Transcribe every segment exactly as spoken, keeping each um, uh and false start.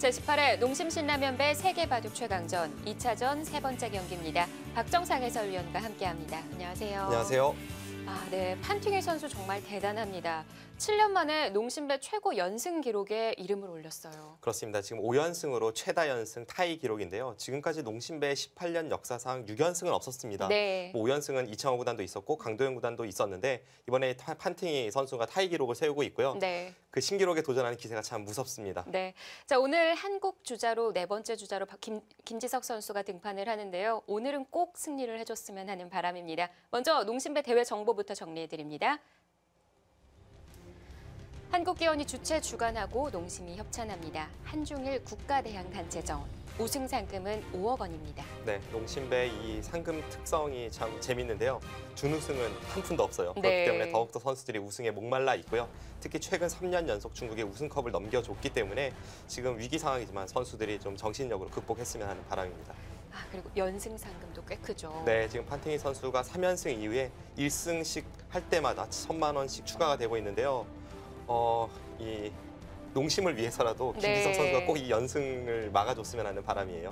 제십팔 회 농심 신라면배 세계바둑 최강전 이 차전 세 번째 경기입니다. 박정상 해설위원과 함께합니다. 안녕하세요. 안녕하세요. 아, 네, 판팅이 선수 정말 대단합니다. 칠 년 만에 농심배 최고 연승 기록에 이름을 올렸어요. 그렇습니다. 지금 오 연승으로 최다 연승 타이 기록인데요. 지금까지 농심배 십팔 년 역사상 육 연승은 없었습니다. 네. 오 연승은 이창호 구단도 있었고 강도현 구단도 있었는데 이번에 판팅이 선수가 타이 기록을 세우고 있고요. 네. 그 신기록에 도전하는 기세가 참 무섭습니다. 네. 자, 오늘 한국 주자로 네 번째 주자로 김, 김지석 선수가 등판을 하는데요. 오늘은 꼭 승리를 해줬으면 하는 바람입니다. 먼저 농심배 대회 정보부터 정리해드립니다. 한국기원이 주최 주관하고 농심이 협찬합니다. 한중일 국가대항 단체전. 우승 상금은 오억 원입니다. 네, 농심배 이 상금 특성이 참 재밌는데요. 준우승은 한 푼도 없어요. 네. 그렇기 때문에 더욱더 선수들이 우승에 목말라 있고요. 특히 최근 삼 년 연속 중국에 우승컵을 넘겨줬기 때문에 지금 위기 상황이지만 선수들이 좀 정신력으로 극복했으면 하는 바람입니다. 아, 그리고 연승 상금도 꽤 크죠. 네, 지금 판팅이 선수가 삼 연승 이후에 일 승씩 할 때마다 천만 원씩 추가가 되고 있는데요. 어, 이 농심을 위해서라도 김지석 네. 선수가 꼭 이 연승을 막아줬으면 하는 바람이에요.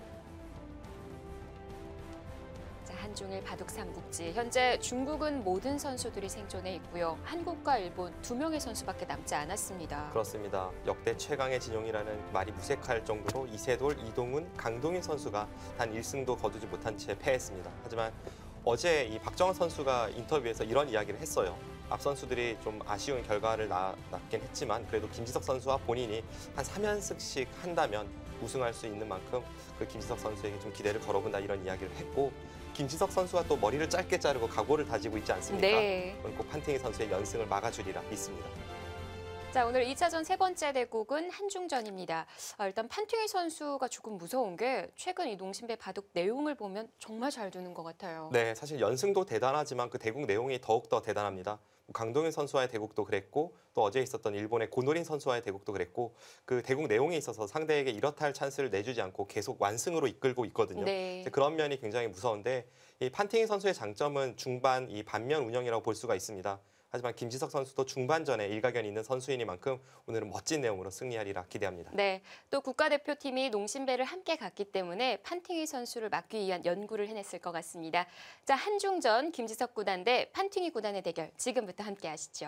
자, 한중일 바둑 삼국지. 현재 중국은 모든 선수들이 생존해 있고요. 한국과 일본 두 명의 선수밖에 남지 않았습니다. 그렇습니다. 역대 최강의 진영이라는 말이 무색할 정도로 이세돌, 이동훈, 강동윤 선수가 단 일 승도 거두지 못한 채 패했습니다. 하지만 어제 이 박정원 선수가 인터뷰에서 이런 이야기를 했어요. 앞 선수들이 좀 아쉬운 결과를 낳긴 했지만 그래도 김지석 선수와 본인이 한 삼 연승씩 한다면 우승할 수 있는 만큼 그 김지석 선수에게 좀 기대를 걸어본다 이런 이야기를 했고 김지석 선수가 또 머리를 짧게 자르고 각오를 다지고 있지 않습니까? 네. 꼭 판팅이 선수의 연승을 막아주리라 믿습니다. 자, 오늘 이 차전 세 번째 대국은 한중전입니다. 아, 일단 판팅이 선수가 조금 무서운 게 최근 이 농심배 바둑 내용을 보면 정말 잘 두는 것 같아요. 네, 사실 연승도 대단하지만 그 대국 내용이 더욱더 대단합니다. 강동윤 선수와의 대국도 그랬고 또 어제 있었던 일본의 고노린 선수와의 대국도 그랬고 그 대국 내용에 있어서 상대에게 이렇다 할 찬스를 내주지 않고 계속 완승으로 이끌고 있거든요. 네. 그런 면이 굉장히 무서운데 이 판팅이 선수의 장점은 중반 이 반면 운영이라고 볼 수가 있습니다. 하지만 김지석 선수도 중반전에 일가견이 있는 선수이니만큼 오늘은 멋진 내용으로 승리하리라 기대합니다. 네, 또 국가대표팀이 농심배를 함께 갔기 때문에 판팅이 선수를 막기 위한 연구를 해냈을 것 같습니다. 자, 한중전 김지석 구단 대 판팅이 구단의 대결 지금부터 함께 하시죠.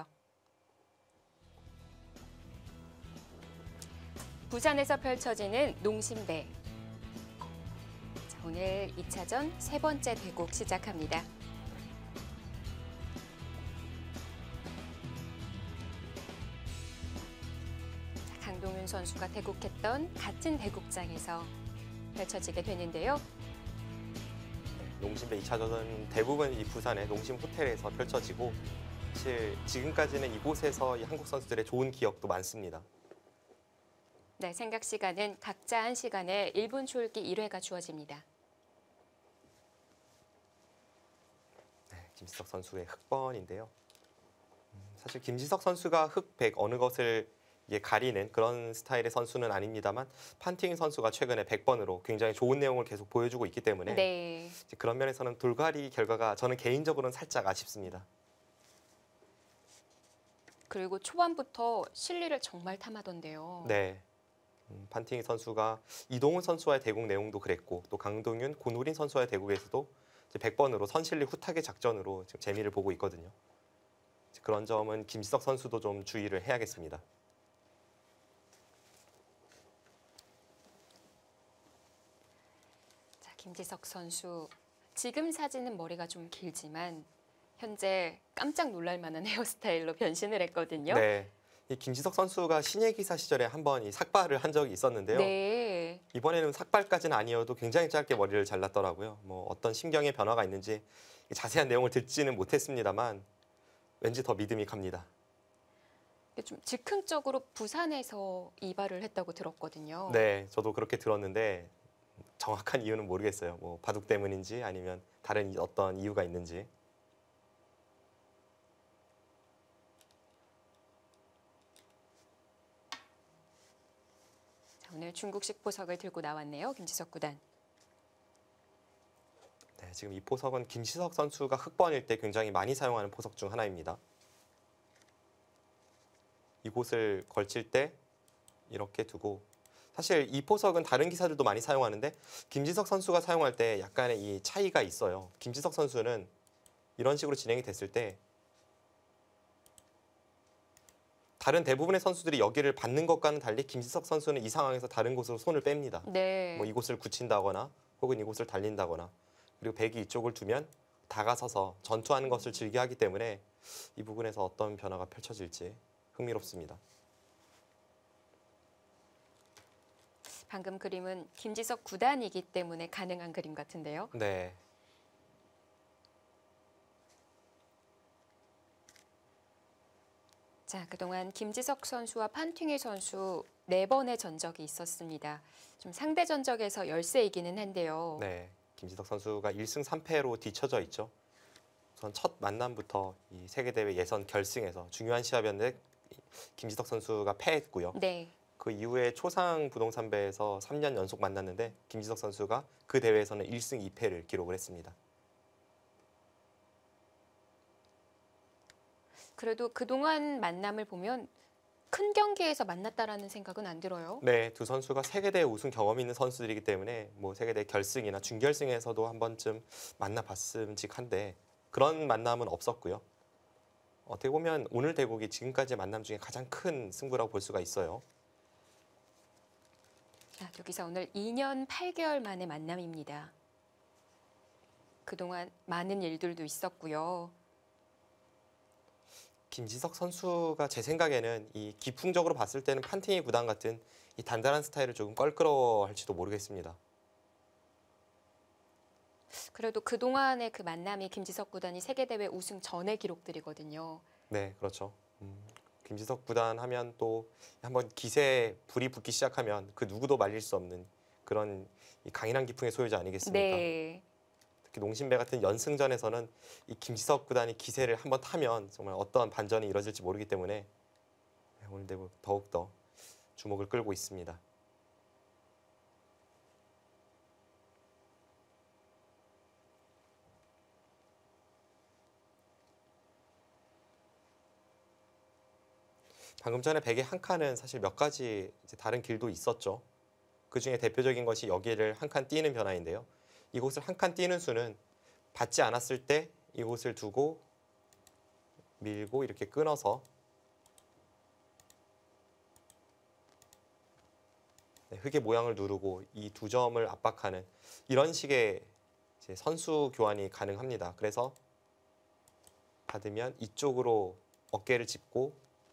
부산에서 펼쳐지는 농심배. 자, 오늘 이 차전 세 번째 대국 시작합니다. 강동윤 선수가 대국했던 같은 대국장에서 펼쳐지게 되는데요. 농심배 이 차전은 대부분 이 부산의 농심 호텔에서 펼쳐지고 사실 지금까지는 이곳에서 이 한국 선수들의 좋은 기억도 많습니다. 네, 생각 시간은 각자 한 시간에 일 분 초읽기 일 회가 주어집니다. 네, 김지석 선수의 흑번인데요. 사실 김지석 선수가 흑백 어느 것을 이게 가리는 그런 스타일의 선수는 아닙니다만 판팅 선수가 최근에 백 번으로 굉장히 좋은 내용을 계속 보여주고 있기 때문에 네. 그런 면에서는 돌가리 결과가 저는 개인적으로는 살짝 아쉽습니다. 그리고 초반부터 실리를 정말 탐하던데요. 네, 음, 판팅 선수가 이동훈 선수와의 대국 내용도 그랬고 또 강동윤, 고노린 선수와의 대국에서도 이제 백 번으로 선실리 후타게 작전으로 지금 재미를 보고 있거든요. 그런 점은 김지석 선수도 좀 주의를 해야겠습니다. 김지석 선수, 지금 사진은 머리가 좀 길지만 현재 깜짝 놀랄 만한 헤어스타일로 변신을 했거든요. 네, 이 김지석 선수가 신예 기사 시절에 한번 이 삭발을 한 적이 있었는데요. 네. 이번에는 삭발까지는 아니어도 굉장히 짧게 머리를 잘랐더라고요. 뭐 어떤 심경의 변화가 있는지 자세한 내용을 듣지는 못했습니다만 왠지 더 믿음이 갑니다. 좀 즉흥적으로 부산에서 이발을 했다고 들었거든요. 네, 저도 그렇게 들었는데 정확한 이유는 모르겠어요. 뭐 바둑 때문인지 아니면 다른 어떤 이유가 있는지. 자, 오늘 중국식 보석을 들고 나왔네요, 김지석 구단. 네, 지금 이 보석은 김지석 선수가 흑번일 때 굉장히 많이 사용하는 보석 중 하나입니다. 이곳을 걸칠 때 이렇게 두고 사실 이 포석은 다른 기사들도 많이 사용하는데 김지석 선수가 사용할 때 약간의 이 차이가 있어요. 김지석 선수는 이런 식으로 진행이 됐을 때 다른 대부분의 선수들이 여기를 받는 것과는 달리 김지석 선수는 이 상황에서 다른 곳으로 손을 뺍니다. 네. 뭐 이곳을 굳힌다거나 혹은 이곳을 달린다거나 그리고 백이 이쪽을 두면 다가서서 전투하는 것을 즐겨 하기 때문에 이 부분에서 어떤 변화가 펼쳐질지 흥미롭습니다. 방금 그림은 김지석 구단이기 때문에 가능한 그림 같은데요. 네. 자, 그동안 김지석 선수와 판팅이 선수 네 번의 전적이 있었습니다. 좀 상대 전적에서 열세이기는 한데요. 네. 김지석 선수가 일 승 삼 패로 뒤처져 있죠. 우선 첫 만남부터 이 세계대회 예선 결승에서 중요한 시합이었는데 김지석 선수가 패했고요. 네. 그 이후에 초상 부동산배에서 삼 년 연속 만났는데 김지석 선수가 그 대회에서는 일 승 이 패를 기록을 했습니다. 그래도 그동안 만남을 보면 큰 경기에서 만났다라는 생각은 안 들어요. 네, 두 선수가 세계대회 우승 경험이 있는 선수들이기 때문에 뭐 세계대회 결승이나 준결승에서도 한 번쯤 만나봤음직한데 그런 만남은 없었고요. 어떻게 보면 오늘 대국이 지금까지의 만남 중에 가장 큰 승부라고 볼 수가 있어요. 자, 여기서 오늘 이 년 팔 개월 만의 만남입니다. 그동안 많은 일들도 있었고요. 김지석 선수가 제 생각에는 이 기풍적으로 봤을 때는 판팅이 구단 같은 이 단단한 스타일을 조금 껄끄러워할지도 모르겠습니다. 그래도 그동안의 그 만남이 김지석 구단이 세계대회 우승 전의 기록들이거든요. 네, 그렇죠. 음, 김지석 구단 하면 또 한번 기세에 불이 붙기 시작하면 그 누구도 말릴 수 없는 그런 이 강인한 기풍의 소유자 아니겠습니까? 네. 특히 농심배 같은 연승전에서는 이 김지석 구단이 기세를 한번 타면 정말 어떠한 반전이 이뤄질지 모르기 때문에 오늘 대부 더욱더 주목을 끌고 있습니다. 방금 전에 백의 한 칸은 사실 몇 가지 이제 다른 길도 있었죠. 그 중에 대표적인 것이 여기를 한 칸 띄는 변화인데요. 이곳을 한 칸 띄는 수는 받지 않았을 때 이곳을 두고 밀고 이렇게 끊어서 네, 흙의 모양을 누르고 이 두 점을 압박하는 이런 식의 이제 선수 교환이 가능합니다. 그래서 받으면 이쪽으로 어깨를 짚고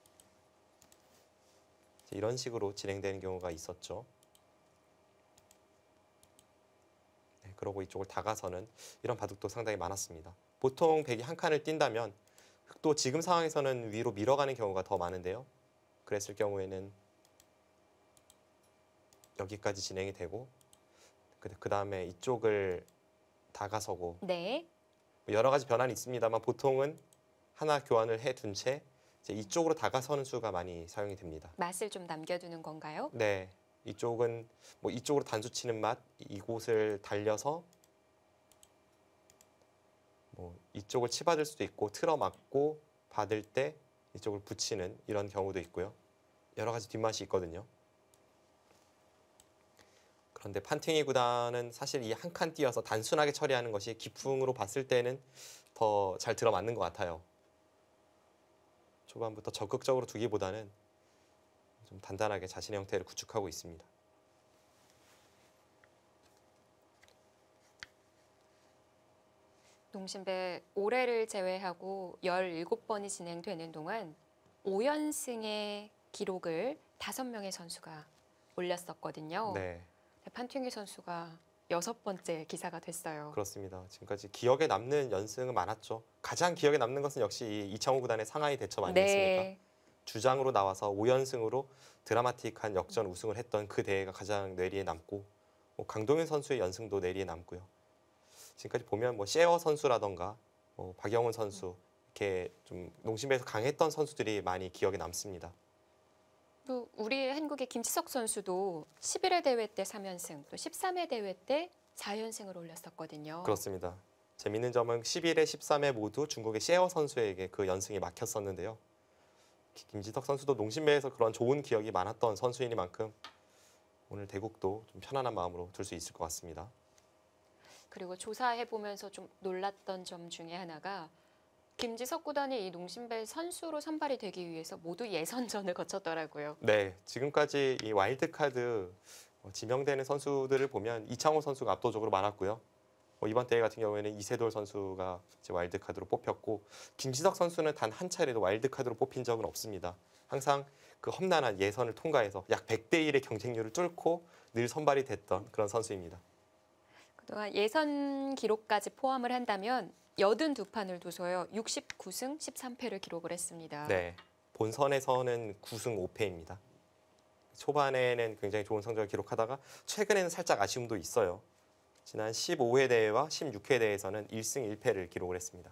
이런 식으로 진행되는 경우가 있었죠. 네, 그러고 이쪽을 다가서는 이런 바둑도 상당히 많았습니다. 보통 백이 한 칸을 띈다면 흑도 지금 상황에서는 위로 밀어가는 경우가 더 많은데요. 그랬을 경우에는 여기까지 진행이 되고 그 다음에 이쪽을 다가서고 네. 여러 가지 변화는 있습니다만 보통은 하나 교환을 해둔 채 이제 이쪽으로 다가서는 수가 많이 사용이 됩니다. 맛을 좀 남겨두는 건가요? 네, 이쪽은 뭐 이쪽으로 단수 치는 맛, 이곳을 달려서 뭐 이쪽을 치받을 수도 있고 틀어 막고 받을 때 이쪽을 붙이는 이런 경우도 있고요. 여러 가지 뒷맛이 있거든요. 그런데 판팅이 구단은 사실 이 한 칸 띄어서 단순하게 처리하는 것이 기풍으로 봤을 때는 더 잘 들어맞는 것 같아요. 초반부터 적극적으로 두기보다는 좀 단단하게 자신의 형태를 구축하고 있습니다. 농심배 올해를 제외하고 열일곱 번이 진행되는 동안 오 연승의 기록을 다섯 명의 선수가 올렸었거든요. 네, 판팅이 선수가 여섯 번째 기사가 됐어요. 그렇습니다. 지금까지 기억에 남는 연승은 많았죠. 가장 기억에 남는 것은 역시 이 이창호 구단의 상하이 대첩 아니겠습니까? 네. 주장으로 나와서 오 연승으로 드라마틱한 역전 우승을 했던 그 대회가 가장 뇌리에 남고 뭐 강동현 선수의 연승도 뇌리에 남고요. 지금까지 보면 뭐 셰어 선수라던가 뭐 박영훈 선수 이렇게 좀 농심배에서 강했던 선수들이 많이 기억에 남습니다. 또 우리 한국의 김지석 선수도 십일 회 대회 때 삼 연승, 또 십삼 회 대회 때 사 연승을 올렸었거든요. 그렇습니다. 재밌는 점은 십일 회, 십삼 회 모두 중국의 셰어 선수에게 그 연승이 막혔었는데요. 김지석 선수도 농심배에서 그런 좋은 기억이 많았던 선수이니만큼 오늘 대국도 좀 편안한 마음으로 둘 수 있을 것 같습니다. 그리고 조사해 보면서 좀 놀랐던 점 중에 하나가 김지석 구단이 이 농심배 선수로 선발이 되기 위해서 모두 예선전을 거쳤더라고요. 네, 지금까지 이 와일드카드 어, 지명되는 선수들을 보면 이창호 선수가 압도적으로 많았고요. 뭐 이번 대회 같은 경우에는 이세돌 선수가 이제 와일드카드로 뽑혔고 김지석 선수는 단 한 차례도 와일드카드로 뽑힌 적은 없습니다. 항상 그 험난한 예선을 통과해서 약 백 대 일의 경쟁률을 뚫고 늘 선발이 됐던 그런 선수입니다. 그동안 예선 기록까지 포함을 한다면 팔십이 판을 두서요. 육십구 승 십삼 패를 기록을 했습니다. 네, 본선에서는 구 승 오 패입니다. 초반에는 굉장히 좋은 성적을 기록하다가 최근에는 살짝 아쉬움도 있어요. 지난 십오 회 대회와 십육 회 대회에서는 일 승 일 패를 기록을 했습니다.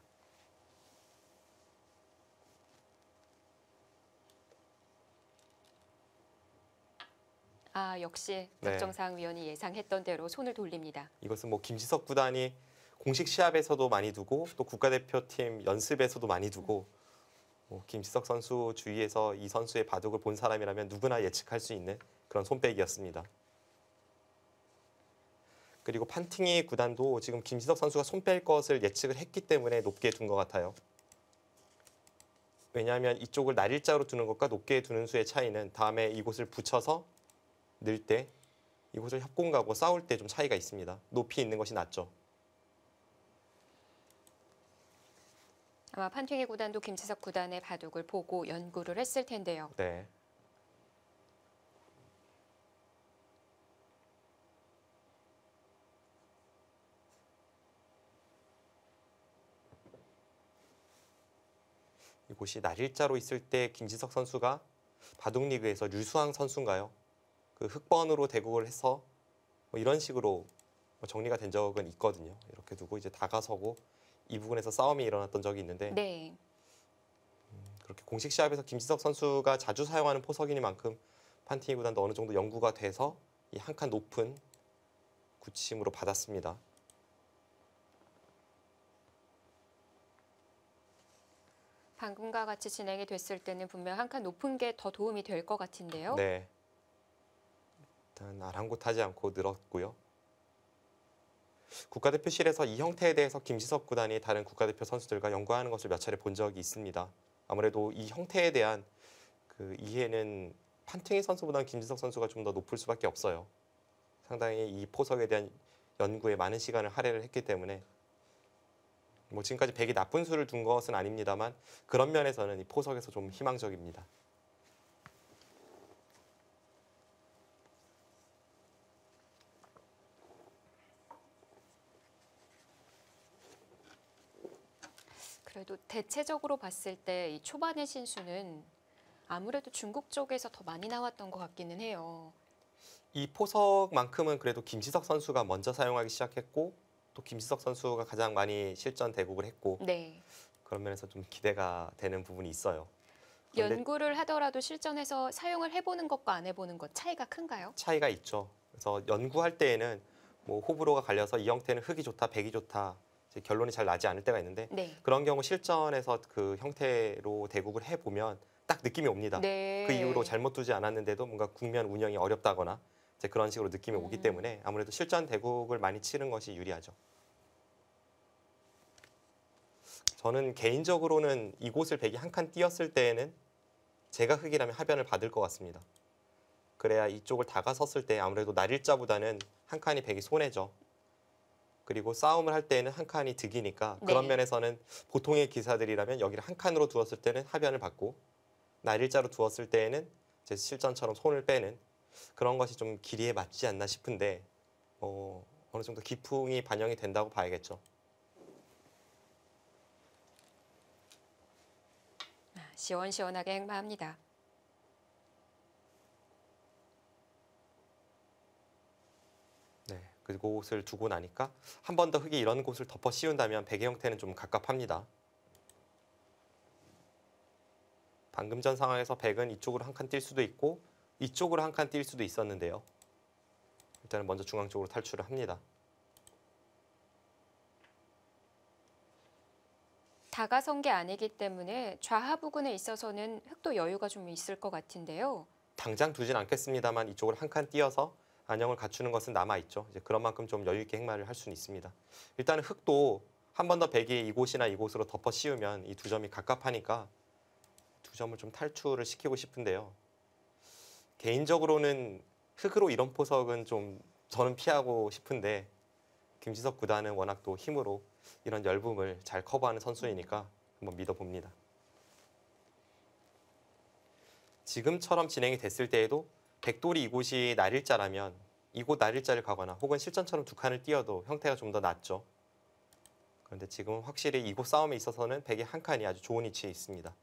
아, 역시 네. 박정상 위원이 예상했던 대로 손을 돌립니다. 이것은 뭐 김지석 구단이 공식 시합에서도 많이 두고 또 국가대표팀 연습에서도 많이 두고 뭐 김지석 선수 주위에서 이 선수의 바둑을 본 사람이라면 누구나 예측할 수 있는 그런 손빼기였습니다. 그리고 판팅이 구단도 지금 김지석 선수가 손 뺄 것을 예측을 했기 때문에 높게 둔 것 같아요. 왜냐하면 이쪽을 날일자로 두는 것과 높게 두는 수의 차이는 다음에 이곳을 붙여서 늘 때 이곳을 협공가고 싸울 때 좀 차이가 있습니다. 높이 있는 것이 낫죠. 아마 판팅이 구단도 김지석 구단의 바둑을 보고 연구를 했을 텐데요. 네. 이곳이 날일자로 있을 때 김지석 선수가 바둑리그에서 류수항 선수인가요? 그 흑번으로 대국을 해서 뭐 이런 식으로 정리가 된 적은 있거든요. 이렇게 두고 이제 다가서고 이 부분에서 싸움이 일어났던 적이 있는데 네. 음, 그렇게 공식 시합에서 김지석 선수가 자주 사용하는 포석이니만큼 판팅이 구단도 어느 정도 연구가 돼서 이 한 칸 높은 굳힘으로 받았습니다. 방금과 같이 진행이 됐을 때는 분명 한 칸 높은 게 더 도움이 될 것 같은데요. 네. 일단 아랑곳하지 않고 늘었고요. 국가대표실에서 이 형태에 대해서 김지석 구단이 다른 국가대표 선수들과 연구하는 것을 몇 차례 본 적이 있습니다. 아무래도 이 형태에 대한 그 이해는 판팅이 선수보다는 김지석 선수가 좀 더 높을 수밖에 없어요. 상당히 이 포석에 대한 연구에 많은 시간을 할애를 했기 때문에 뭐 지금까지 백이 나쁜 수를 둔 것은 아닙니다만 그런 면에서는 이 포석에서 좀 희망적입니다. 그래도 대체적으로 봤을 때 이 초반의 신수는 아무래도 중국 쪽에서 더 많이 나왔던 것 같기는 해요. 이 포석만큼은 그래도 김지석 선수가 먼저 사용하기 시작했고 또 김지석 선수가 가장 많이 실전 대국을 했고 네. 그런 면에서 좀 기대가 되는 부분이 있어요. 그런데 연구를 하더라도 실전에서 사용을 해보는 것과 안 해보는 것 차이가 큰가요? 차이가 있죠. 그래서 연구할 때에는 뭐 호불호가 갈려서 이 형태는 흑이 좋다, 백이 좋다 이제 결론이 잘 나지 않을 때가 있는데 네. 그런 경우 실전에서 그 형태로 대국을 해보면 딱 느낌이 옵니다. 네. 그 이후로 잘못 두지 않았는데도 뭔가 국면 운영이 어렵다거나 이제 그런 식으로 느낌이 오기 음. 때문에 아무래도 실전 대국을 많이 치는 것이 유리하죠. 저는 개인적으로는 이곳을 백이 한 칸 띄었을 때에는 제가 흑이라면 하변을 받을 것 같습니다. 그래야 이쪽을 다가섰을 때 아무래도 날일자보다는 한 칸이 백이 손해죠. 그리고 싸움을 할 때는 한 칸이 득이니까 그런 네. 면에서는 보통의 기사들이라면 여기를 한 칸으로 두었을 때는 하변을 받고 날일자로 두었을 때에는 제 실전처럼 손을 빼는 그런 것이 좀 길이에 맞지 않나 싶은데 어, 어느 정도 기풍이 반영이 된다고 봐야겠죠. 시원시원하게 행마합니다. 네, 그곳을 두고 나니까 한 번 더 흑이 이런 곳을 덮어 씌운다면 백의 형태는 좀 갑갑합니다. 방금 전 상황에서 백은 이쪽으로 한 칸 뛸 수도 있고 이쪽으로 한 칸 뛸 수도 있었는데요. 일단은 먼저 중앙 쪽으로 탈출을 합니다. 다가선 게 아니기 때문에 좌하 부근에 있어서는 흑도 여유가 좀 있을 것 같은데요. 당장 두진 않겠습니다만 이쪽으로 한 칸 띄어서 안형을 갖추는 것은 남아있죠. 이제 그런 만큼 좀 여유 있게 행마를 할 수는 있습니다. 일단은 흑도 한 번 더 백이 이곳이나 이곳으로 덮어 씌우면 이 두 점이 갑갑하니까 두 점을 좀 탈출을 시키고 싶은데요. 개인적으로는 흑으로 이런 포석은 좀 저는 피하고 싶은데 김지석 구단은 워낙 또 힘으로 이런 열붐을 잘 커버하는 선수이니까 한번 믿어봅니다. 지금처럼 진행이 됐을 때에도 백돌이 이곳이 날일자라면 이곳 날일자를 가거나 혹은 실전처럼 두 칸을 띄어도 형태가 좀 더 낫죠. 그런데 지금은 확실히 이곳 싸움에 있어서는 백이 한 칸이 아주 좋은 위치에 있습니다.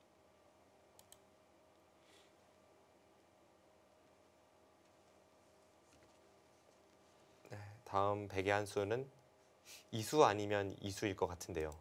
네, 다음 백의 한 수는 이수 아니면 이수일 것 같은데요.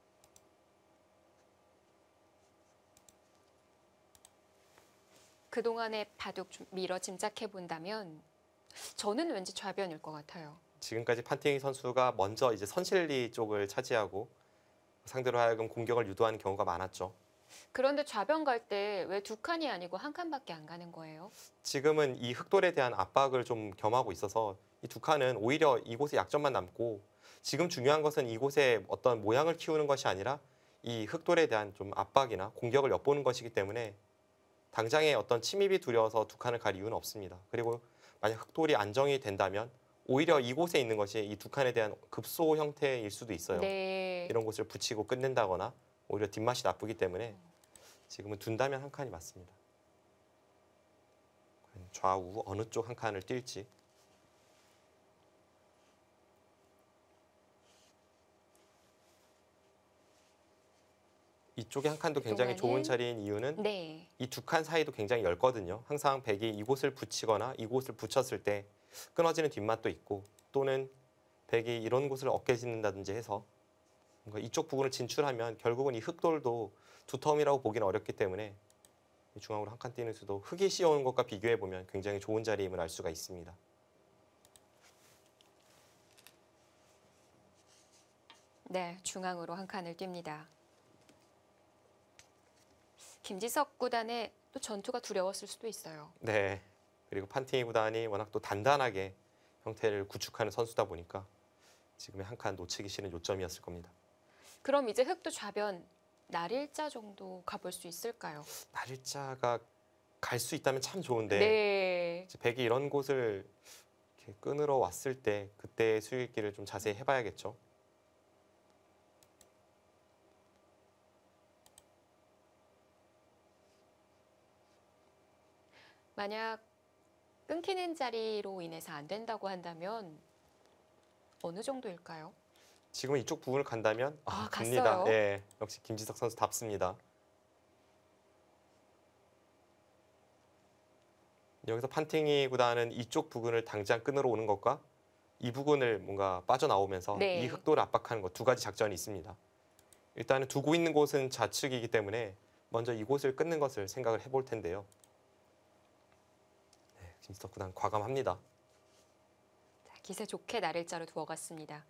그동안의 바둑 좀 미뤄 짐작해 본다면 저는 왠지 좌변일 것 같아요. 지금까지 판팅이 선수가 먼저 이제 선실리 쪽을 차지하고 상대로 하여금 공격을 유도하는 경우가 많았죠. 그런데 좌변 갈 때 왜 두 칸이 아니고 한 칸밖에 안 가는 거예요? 지금은 이 흑돌에 대한 압박을 좀 겸하고 있어서 이 두 칸은 오히려 이곳에 약점만 남고 지금 중요한 것은 이곳에 어떤 모양을 키우는 것이 아니라 이 흑돌에 대한 좀 압박이나 공격을 엿보는 것이기 때문에 당장의 어떤 침입이 두려워서 두 칸을 갈 이유는 없습니다. 그리고 만약 흑돌이 안정이 된다면 오히려 이곳에 있는 것이 이 두 칸에 대한 급소 형태일 수도 있어요. 네. 이런 곳을 붙이고 끝낸다거나 오히려 뒷맛이 나쁘기 때문에 지금은 둔다면 한 칸이 맞습니다. 좌우 어느 쪽 한 칸을 뛸지. 이쪽에 한 칸도 굉장히 좋은 그동안은- 자리인 이유는 네. 이 두 칸 사이도 굉장히 얇거든요. 항상 백이 이곳을 붙이거나 이곳을 붙였을 때 끊어지는 뒷맛도 있고 또는 백이 이런 곳을 어깨 짓는다든지 해서 뭔가 이쪽 부분을 진출하면 결국은 이 흑돌도 두텀이라고 보기는 어렵기 때문에 중앙으로 한 칸 띄는 수도 흑이 씌워오는 것과 비교해 보면 굉장히 좋은 자리임을 알 수가 있습니다. 네, 중앙으로 한 칸을 띱니다. 김지석 구단의 또 전투가 두려웠을 수도 있어요. 네. 그리고 판팅이 구단이 워낙 또 단단하게 형태를 구축하는 선수다 보니까 지금의 한 칸 놓치기 싫은 요점이었을 겁니다. 그럼 이제 흑도 좌변 날일자 정도 가볼 수 있을까요? 날일자가 갈 수 있다면 참 좋은데 네. 이제 백이 이런 곳을 이렇게 끊으러 왔을 때 그때의 수익기를 좀 자세히 해봐야겠죠. 만약 끊기는 자리로 인해서 안 된다고 한다면 어느 정도일까요? 지금 이쪽 부분을 간다면 아, 갑니다. 갔어요? 예, 역시 김지석 선수답습니다. 여기서 판팅이 구단은 이쪽 부분을 당장 끊으러 오는 것과 이 부분을 뭔가 빠져나오면서 네. 이 흑돌을 압박하는 것 두 가지 작전이 있습니다. 일단은 두고 있는 곳은 좌측이기 때문에 먼저 이곳을 끊는 것을 생각을 해볼 텐데요. 네, 김지석 구단 과감합니다. 자, 기세 좋게 날일자로 두어갔습니다.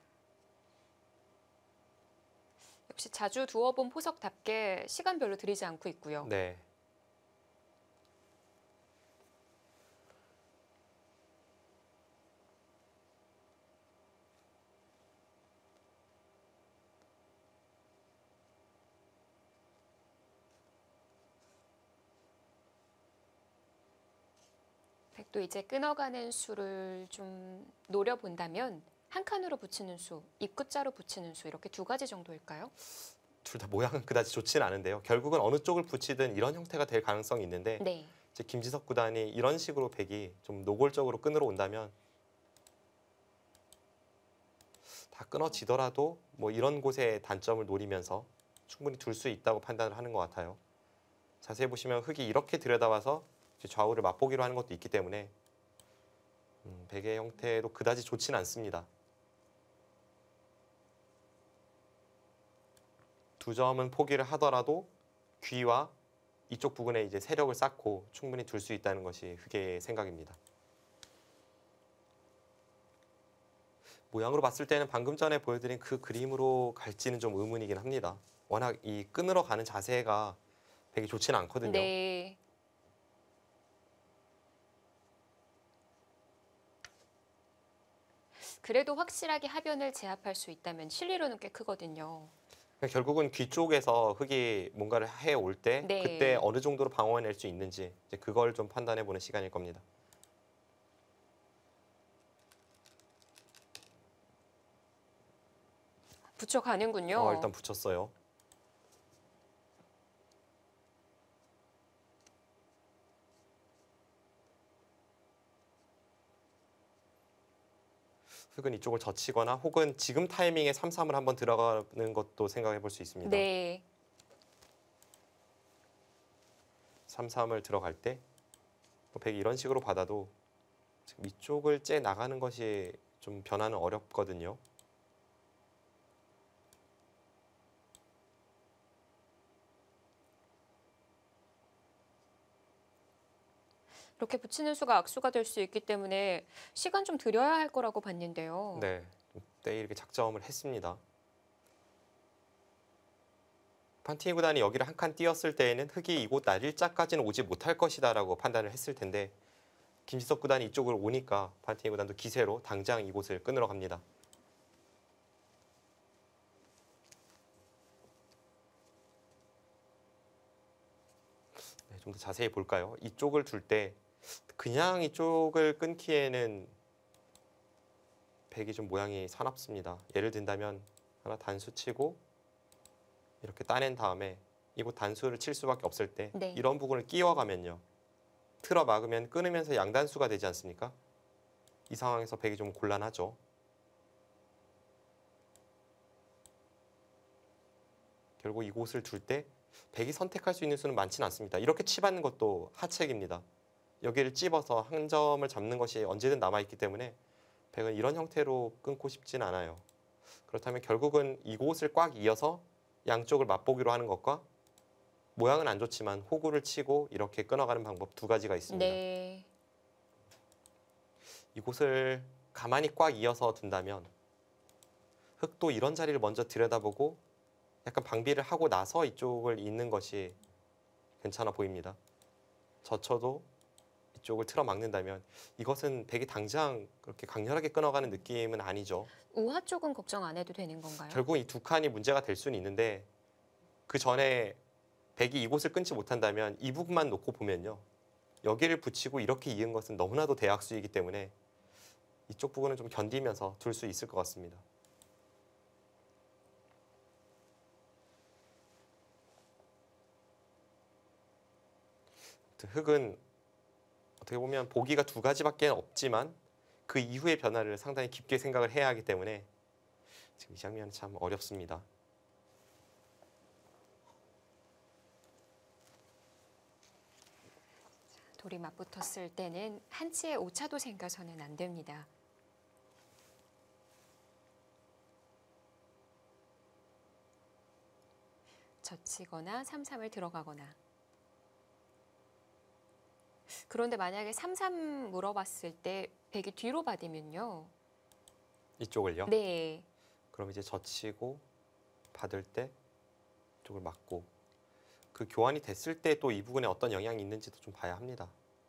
역시 자주 두어본 포석답게 시간 별로 들이지 않고 있고요. 네. 백도 이제 끊어가는 수를 좀 노려본다면 한 칸으로 붙이는 수, 입구자로 붙이는 수 이렇게 두 가지 정도일까요? 둘 다 모양은 그다지 좋지는 않은데요. 결국은 어느 쪽을 붙이든 이런 형태가 될 가능성이 있는데 네. 이제 김지석 구단이 이런 식으로 백이 좀 노골적으로 끊으러 온다면 다 끊어지더라도 뭐 이런 곳의 단점을 노리면서 충분히 둘 수 있다고 판단을 하는 것 같아요. 자세히 보시면 흑이 이렇게 들여다봐서 이제 좌우를 맛보기로 하는 것도 있기 때문에 음, 백의 형태도 그다지 좋지는 않습니다. 두 점은 포기를 하더라도 귀와 이쪽 부분에 이제 세력을 쌓고 충분히 둘 수 있다는 것이 흑의 생각입니다. 모양으로 봤을 때는 방금 전에 보여드린 그 그림으로 갈지는 좀 의문이긴 합니다. 워낙 이 끊으러 가는 자세가 되게 좋지는 않거든요. 네. 그래도 확실하게 하변을 제압할 수 있다면 실리로는 꽤 크거든요. 그러니까 결국은 귀 쪽에서 흙이 뭔가를 해올 때 네. 그때 어느 정도로 방어해낼 수 있는지 이제 그걸 좀 판단해보는 시간일 겁니다. 붙여가는군요. 어, 일단 붙였어요. 흙은 이쪽을 젖히거나 혹은 지금 타이밍에 삼삼을 한번 들어가는 것도 생각해 볼 수 있습니다. 네. 삼삼을 들어갈 때 백이 이런 식으로 받아도 지금 이쪽을 째 나가는 것이 좀 변화는 어렵거든요. 이렇게 붙이는 수가 악수가 될 수 있기 때문에 시간 좀 들여야 할 거라고 봤는데요. 네, 때 이렇게 작점을 했습니다. 판티니 구단이 여기를 한 칸 띄었을 때에는 흙이 이곳 날일자까지는 오지 못할 것이다라고 판단을 했을 텐데 김지석 구단이 이쪽으로 오니까 판티니 구단도 기세로 당장 이곳을 끊으러 갑니다. 네, 좀 더 자세히 볼까요? 이쪽을 둘 때 그냥 이쪽을 끊기에는 백이 좀 모양이 사납습니다. 예를 든다면 하나 단수 치고 이렇게 따낸 다음에 이곳 단수를 칠 수밖에 없을 때 네. 이런 부분을 끼워가면요. 틀어 막으면 끊으면서 양단수가 되지 않습니까? 이 상황에서 백이 좀 곤란하죠. 결국 이곳을 둘 때 백이 선택할 수 있는 수는 많지는 않습니다. 이렇게 치받는 것도 하책입니다. 여기를 찝어서 한 점을 잡는 것이 언제든 남아있기 때문에 백은 이런 형태로 끊고 싶진 않아요. 그렇다면 결국은 이곳을 꽉 이어서 양쪽을 맛보기로 하는 것과 모양은 안 좋지만 호구를 치고 이렇게 끊어가는 방법 두 가지가 있습니다. 네. 이곳을 가만히 꽉 이어서 둔다면 흙도 이런 자리를 먼저 들여다보고 약간 방비를 하고 나서 이쪽을 잇는 것이 괜찮아 보입니다. 젖혀도 이쪽을 틀어 막는다면 이것은 백이 당장 그렇게 강렬하게 끊어가는 느낌은 아니죠. 우하 쪽은 걱정 안 해도 되는 건가요? 결국 이 두 칸이 문제가 될 수는 있는데 그 전에 백이 이곳을 끊지 못한다면 이 부분만 놓고 보면요. 여기를 붙이고 이렇게 이은 것은 너무나도 대학수이기 때문에 이쪽 부분은 좀 견디면서 둘 수 있을 것 같습니다. 흙은 어떻게 보면 보기가 두 가지밖에 없지만 그 이후의 변화를 상당히 깊게 생각을 해야 하기 때문에 지금 이 장면은 참 어렵습니다. 돌이 맞붙었을 때는 한치의 오차도 생겨서는 안 됩니다. 젖히거나 삼삼을 들어가거나. 그런데 만약에 삼삼 물어봤을 때 백이 뒤로 받으면요. 이쪽을요? 네. 그럼 이제 젖히고 받을 때 이쪽을 맞고 그 교환이 됐을 때 또 이 부분에 어떤 영향이 있는지도 좀 봐야 합니다.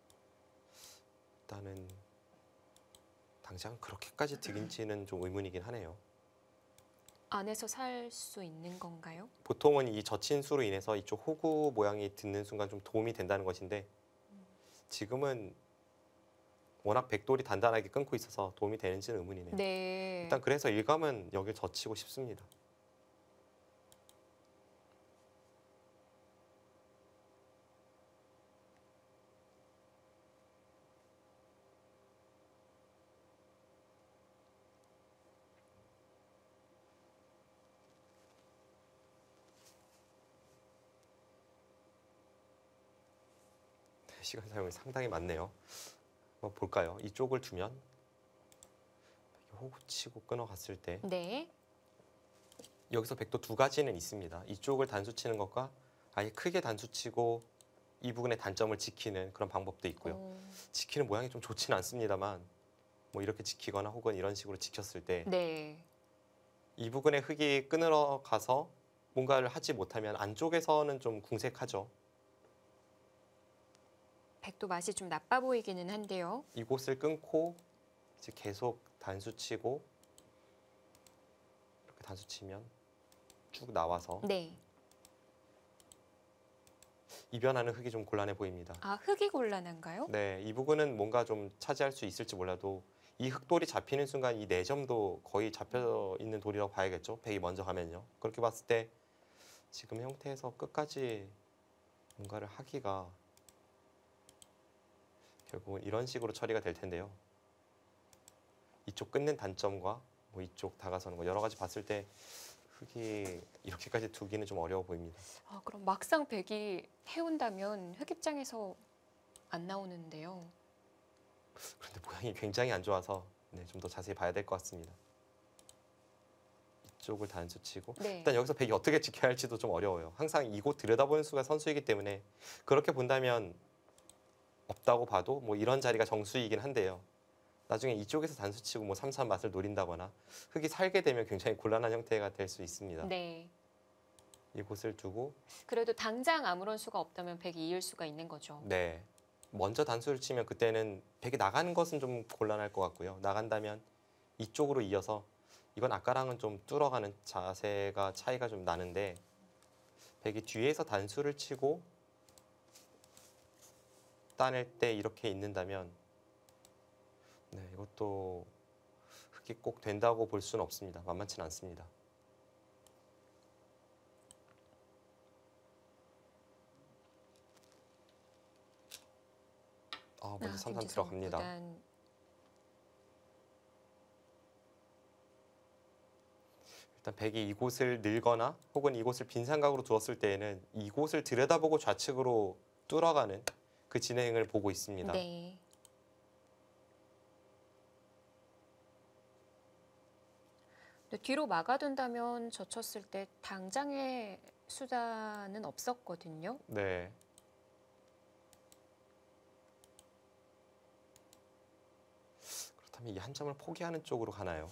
일단은 당장 그렇게까지 득인지는 좀 의문이긴 하네요. 안에서 살 수 있는 건가요? 보통은 이 젖힌 수로 인해서 이쪽 호구 모양이 듣는 순간 좀 도움이 된다는 것인데 지금은 워낙 백돌이 단단하게 끊고 있어서 도움이 되는지는 의문이네요. 네. 일단 그래서 일감은 여길 젖히고 싶습니다. 시간 사용이 상당히 많네요. 한번 볼까요? 이쪽을 두면 호구 치고 끊어갔을 때 네. 여기서 백도 두 가지는 있습니다. 이쪽을 단수 치는 것과 아예 크게 단수 치고 이 부분의 단점을 지키는 그런 방법도 있고요. 오. 지키는 모양이 좀 좋지는 않습니다만 뭐 이렇게 지키거나 혹은 이런 식으로 지켰을 때 이 네. 부분의 흙이 끊으러 가서 뭔가를 하지 못하면 안쪽에서는 좀 궁색하죠. 백도 맛이 좀 나빠 보이기는 한데요. 이곳을 끊고 이제 계속 단수 치고 이렇게 단수 치면 쭉 나와서 네. 이변하는 흙이 좀 곤란해 보입니다. 아, 흙이 곤란한가요? 네, 이 부분은 뭔가 좀 차지할 수 있을지 몰라도 이 흙돌이 잡히는 순간 이 네 점도 거의 잡혀 있는 돌이라고 봐야겠죠. 백이 먼저 가면요. 그렇게 봤을 때 지금 형태에서 끝까지 뭔가를 하기가 결국은 이런 식으로 처리가 될 텐데요. 이쪽 끊는 단점과 뭐 이쪽 다가서는 거 여러 가지 봤을 때 흙이 이렇게까지 두기는 좀 어려워 보입니다. 아, 그럼 막상 백이 해온다면 흙 입장에서 안 나오는데요. 그런데 모양이 굉장히 안 좋아서 네, 좀 더 자세히 봐야 될 것 같습니다. 이쪽을 단수 치고 네. 일단 여기서 백이 어떻게 지켜야 할지도 좀 어려워요. 항상 이곳 들여다보는 수가 선수이기 때문에 그렇게 본다면 없다고 봐도 뭐 이런 자리가 정수이긴 한데요. 나중에 이쪽에서 단수 치고 뭐 삼삼 맛을 노린다거나 흙이 살게 되면 굉장히 곤란한 형태가 될 수 있습니다. 네. 이곳을 두고 그래도 당장 아무런 수가 없다면 백이 이을 수가 있는 거죠. 네, 먼저 단수를 치면 그때는 백이 나가는 것은 좀 곤란할 것 같고요. 나간다면 이쪽으로 이어서 이건 아까랑은 좀 뚫어가는 자세가 차이가 좀 나는데 백이 뒤에서 단수를 치고 따낼 때 이렇게 있는다면 네, 이것도 흙이 꼭 된다고 볼 수는 없습니다. 만만치는 않습니다. 아, 먼저 아, 삼삼 김지성 들어갑니다. 구단. 일단 백이 이곳을 늘거나 혹은 이곳을 빈 삼각으로 두었을 때에는 이곳을 들여다보고 좌측으로 뚫어가는 그 진행을 보고 있습니다. 네. 근데 뒤로 막아둔다면 젖혔을 때 당장의 수단은 없었거든요. 네. 그렇다면 이 한 점을 포기하는 쪽으로 가나요?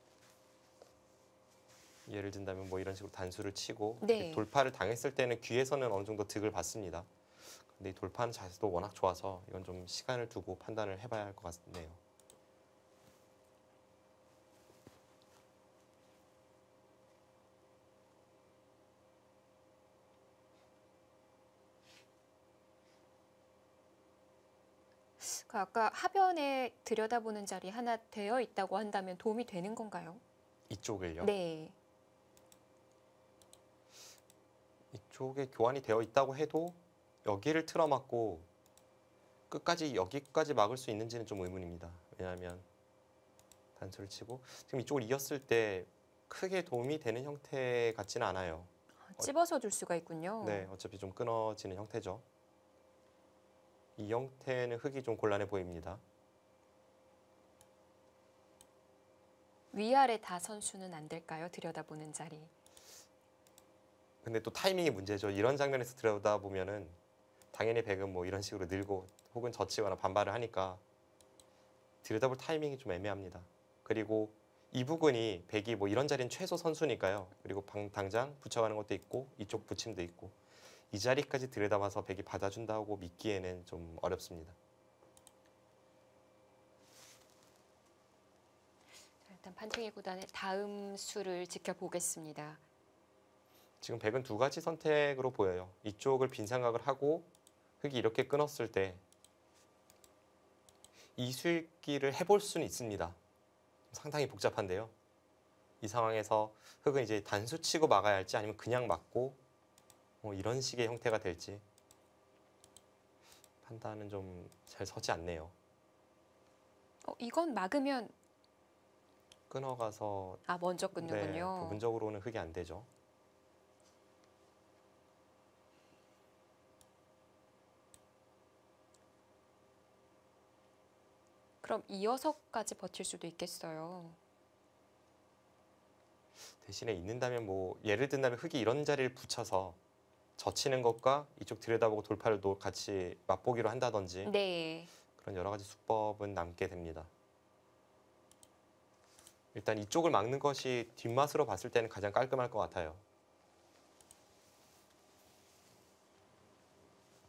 예를 든다면 뭐 이런 식으로 단수를 치고 네. 돌파를 당했을 때는 귀에서는 어느 정도 득을 받습니다. 근데 이 돌파하는 자세도 워낙 좋아서 이건 좀 시간을 두고 판단을 해봐야 할 것 같네요. 그 아까 하변에 들여다보는 자리 하나 되어 있다고 한다면 도움이 되는 건가요? 이쪽을요? 네. 이쪽에 교환이 되어 있다고 해도 여기를 틀어막고 끝까지 여기까지 막을 수 있는지는 좀 의문입니다. 왜냐하면 단수를 치고 지금 이쪽을 이었을 때 크게 도움이 되는 형태 같지는 않아요. 찝어서 둘 수가 있군요. 네, 어차피 좀 끊어지는 형태죠. 이 형태는 흙이 좀 곤란해 보입니다. 위아래 다 선수는 안 될까요? 들여다보는 자리. 근데 또 타이밍이 문제죠. 이런 장면에서 들여다보면은 당연히 백은 뭐 이런 식으로 늘고 혹은 젖히거나 반발을 하니까 들여다볼 타이밍이 좀 애매합니다. 그리고 이 부분이 백이 뭐 이런 자리는 최소 선수니까요. 그리고 방, 당장 붙여가는 것도 있고 이쪽 붙임도 있고 이 자리까지 들여다봐서 백이 받아준다고 믿기에는 좀 어렵습니다. 자, 일단 판팅이 구단의 다음 수를 지켜보겠습니다. 지금 백은 두 가지 선택으로 보여요. 이쪽을 빈 삼각을 하고 흙이 이렇게 끊었을 때 이 수읽기를 해볼 수는 있습니다. 상당히 복잡한데요. 이 상황에서 흙은 이제 단수 치고 막아야 할지 아니면 그냥 막고 뭐 이런 식의 형태가 될지 판단은 좀 잘 서지 않네요. 어, 이건 막으면 끊어가서 아 먼저 네, 끊는군요. 부분적으로는 흙이 안 되죠. 그럼 이어서까지 버틸 수도 있겠어요. 대신에 있는다면 뭐 예를 든다면 흙이 이런 자리를 붙여서 젖히는 것과 이쪽 들여다보고 돌파를 또 같이 맛보기로 한다든지 네. 그런 여러 가지 수법은 남게 됩니다. 일단 이쪽을 막는 것이 뒷맛으로 봤을 때는 가장 깔끔할 것 같아요.